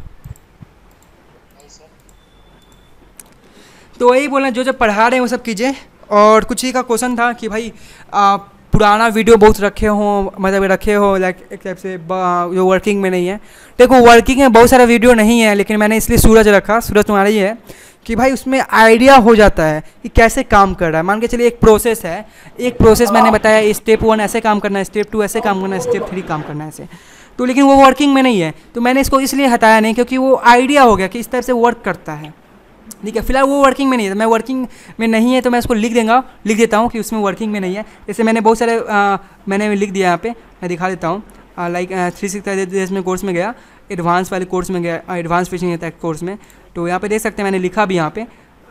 तो वही बोलना, जो पढ़ा रहे हैं वो सब कीजिए। और कुछ ही का क्वेश्चन था कि भाई पुराना वीडियो बहुत रखे हो, मतलब रखे हो लाइक एक टाइप से जो वर्किंग में नहीं है। देखो वर्किंग में बहुत सारा वीडियो नहीं है, लेकिन मैंने इसलिए सूरज रखा, सूरज तुम्हारा ही है, कि भाई उसमें आइडिया हो जाता है कि कैसे काम कर रहा है। मान के चलिए एक प्रोसेस है, एक प्रोसेस मैंने बताया स्टेप 1 ऐसे काम करना है, स्टेप 2 ऐसे काम करना है, स्टेप 3 काम करना है ऐसे, तो लेकिन वो वर्किंग में नहीं है, तो मैंने इसको इसलिए हटाया नहीं क्योंकि वो आइडिया हो गया कि इस तरह से वर्क करता है। ठीक है, फिलहाल वो वर्किंग में नहीं है, तो मैं वर्किंग में नहीं है तो मैं इसको लिख देता हूँ कि उसमें वर्किंग में नहीं है। जैसे मैंने बहुत सारे मैंने लिख दिया यहाँ पे, मैं दिखा देता हूँ। लाइक 365 डेज में कोर्स में गया, एडवांस वाले कोर्स में गया, एडवांस फिशिंग अटैक कोर्स में, तो यहाँ पे देख सकते हैं मैंने लिखा भी यहाँ पे।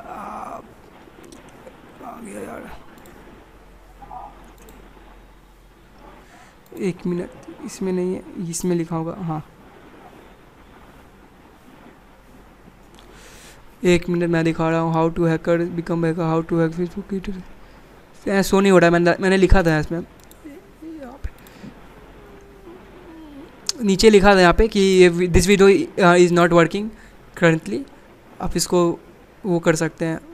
एक मिनट, इसमें नहीं है, इसमें लिखा होगा, हाँ एक मिनट मैं दिखा रहा हूँ। How to hacker become hacker, how to hack Facebook, show नहीं हो रहा है, मैंने लिखा था इसमें, नीचे लिखा था यहाँ पे कि this video is not working currently. आप इसको वो कर सकते हैं,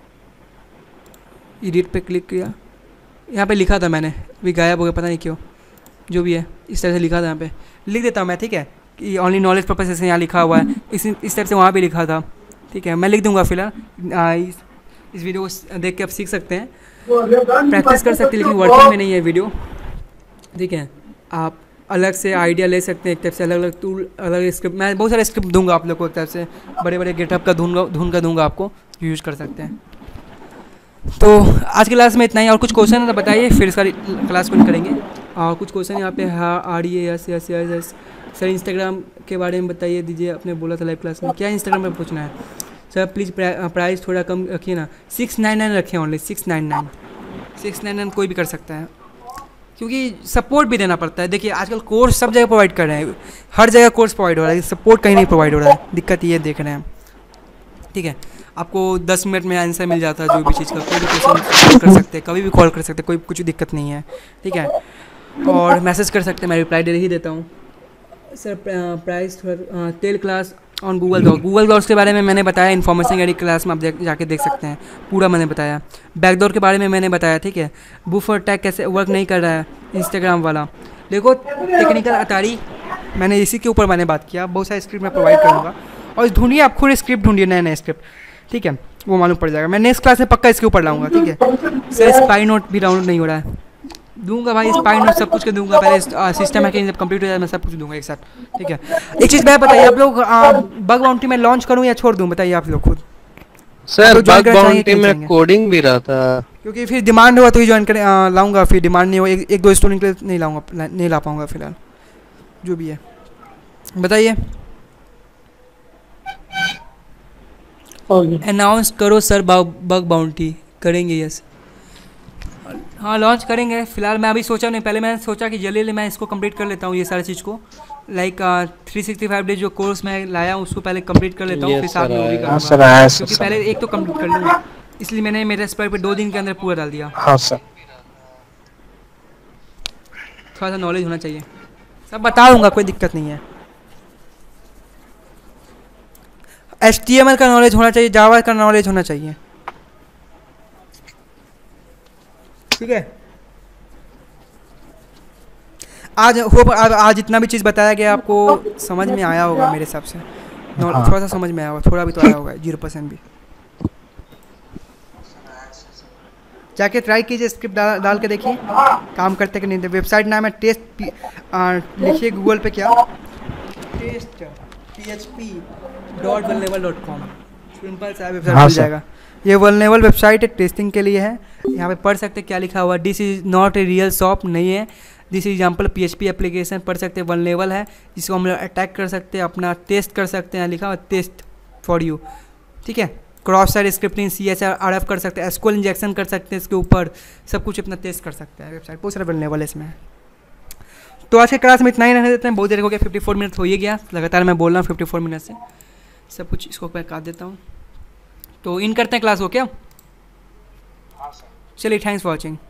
एडिट पे क्लिक किया, यहाँ पे लिखा था मैंने, अभी गायब हो गया पता नहीं क्यों, जो भी है इस तरह से लिखा था, यहाँ पे लिख देता हूँ मैं, ठीक है, कि ओनली नॉलेज पर्पज से यहाँ लिखा हुआ है, इस तरह से वहाँ भी लिखा था, ठीक है, मैं लिख दूंगा फिलहाल। इस वीडियो को देख के आप सीख सकते हैं, प्रैक्टिस कर सकते हैं, लेकिन वर्किंग में नहीं है वीडियो, ठीक है। आप अलग से आइडिया ले सकते हैं, एक तरफ से अलग अलग टूल, अलग स्क्रिप्ट, मैं बहुत सारे स्क्रिप्ट दूंगा आप लोग को, एक तरफ से बड़े बड़े गेटअप का ढूंढ का दूंगा आपको, यूज़ कर सकते हैं। तो आज की क्लास में इतना ही, और कुछ क्वेश्चन है तो बताइए, फिर इसका क्लास को करेंगे। और कुछ क्वेश्चन यहाँ पे RES सर इंस्टाग्राम के बारे में बताइए दीजिए, आपने बोला था लाइव क्लास में, क्या इंस्टाग्राम पे पूछना है सर? प्लीज़ प्राइस थोड़ा कम रखिए ना, 699 रखें, ओनली 699 कोई भी कर सकता है, क्योंकि सपोर्ट भी देना पड़ता है। देखिए आजकल कोर्स सब जगह प्रोवाइड कर रहे हैं, हर जगह कोर्स प्रोवाइड हो रहा है, सपोर्ट कहीं नहीं प्रोवाइड हो रहा है, दिक्कत ये देख रहे हैं, ठीक है। आपको 10 मिनट में आंसर मिल जाता है, जो भी चीज़ का, कोई भी क्वेश्चन कर सकते हैं, कभी भी कॉल कर सकते हैं, कोई कुछ दिक्कत नहीं है, ठीक है। और मैसेज कर सकते हैं, मैं रिप्लाई दे ही देता हूँ। Sir price tell class on Google Docs के बारे में मैंने बताया, इन्फॉर्मेशन एडी क्लास में आप जाके देख सकते हैं, पूरा मैंने बताया। बैकडोर के बारे में मैंने बताया, ठीक है। बूफर टैग कैसे वर्क नहीं कर रहा है इंस्टाग्राम वाला, देखो टेक्निकल अटारी, मैंने इसी के ऊपर मैंने बात किया, बहुत सारे स्क्रिप्ट मैं प्रोवाइड करूँगा, और ढूंढिए आप खुद स्क्रिप्ट ढूंढिए, नए स्क्रिप्ट, ठीक है, वो मालूम पड़ जाएगा। मैं नेक्स्ट क्लास में पक्का इसके ऊपर लाऊंगा, ठीक है। सर स्पाई नोट भी डाउनलोड नहीं हो रहा है, दूंगा भाई, स्पाई नोट सब कुछ के दूंगा, पहले सिस्टम है कि जब कंप्लीट हो जाए मैं सब कुछ दूंगा एक साथ, ठीक है। एक चीज़ मैं बताइए, आप लोग बग बाउंटी में लॉन्च करूं या छोड़ दूं, बताइए आप लोग खुद। सर बग बाउंटी में कोडिंग भी रहा था, क्योंकि फिर डिमांड हुआ तो ही ज्वाइन कर लाऊंगा, फिर डिमांड नहीं हो, एक दो स्टूडेंट के लिए नहीं लाऊंगा, नहीं ला पाऊंगा फिलहाल, जो भी है बताइए। अनाउंस करो सर, बग बाउंटी करेंगे, यस हाँ लॉन्च करेंगे। फिलहाल मैं अभी सोचा नहीं, पहले मैंने सोचा कि जल्दी मैं इसको कंप्लीट कर लेता हूँ, ये सारी चीज़ को, लाइक 365 डेज जो कोर्स मैं लाया हूँ उसको पहले कंप्लीट कर लेता हूँ, फिर साथ में वो भी करूँगा, क्योंकि पहले एक तो कंप्लीट कर लूँगा, इसलिए मैंने मेरे स्पेयर पे 2 दिन के अंदर पूरा डाल दिया। हाँ सर, थोड़ा सा नॉलेज होना चाहिए, सब बता दूँगा, कोई दिक्कत नहीं है। HTML का नॉलेज होना चाहिए, जावा का नॉलेज होना चाहिए, ठीक है। आज जितना भी चीज़ बताया गया आपको समझ में आया होगा मेरे हिसाब से, थोड़ा सा समझ में आया होगा, थोड़ा भी तो आया होगा, 0% भी। जाके ट्राई कीजिए, स्क्रिप्ट डाल के देखिए काम करते कि नहीं। वेबसाइट नाम है टेस्ट, लिखिए गूगल पे क्या, टेस्ट php.vulnerable.com, सिंपल सा वेबसाइट मिल जाएगा। ये वल्नरेबल वेबसाइट है, टेस्टिंग के लिए है। यहाँ पे पढ़ सकते क्या लिखा हुआ, this is not a real shop, नहीं है, this is example PHP application, पढ़ सकते हैं, वल्नरेबल है, जिसको हम लोग अटैक कर सकते हैं, अपना टेस्ट कर सकते हैं, लिखा हुआ टेस्ट फॉर यू, ठीक है। क्रॉस साइड स्क्रिप्टिंग, CHRF कर सकते हैं, SQL इंजेक्शन कर सकते हैं, इसके ऊपर सब कुछ अपना टेस्ट कर सकते हैं, वेबसाइट बहुत सारा वल्नरेबल है इसमें। तो आज के क्लास में इतना ही रहने देते हैं, बहुत देर हो गया, 54 मिनट हो ही गया, लगातार मैं बोल रहा हूँ 54 मिनट से, सब कुछ इसको मैं काट देता हूँ। तो इन करते हैं क्लास को क्या, चलिए, थैंक्स फॉर वॉचिंग।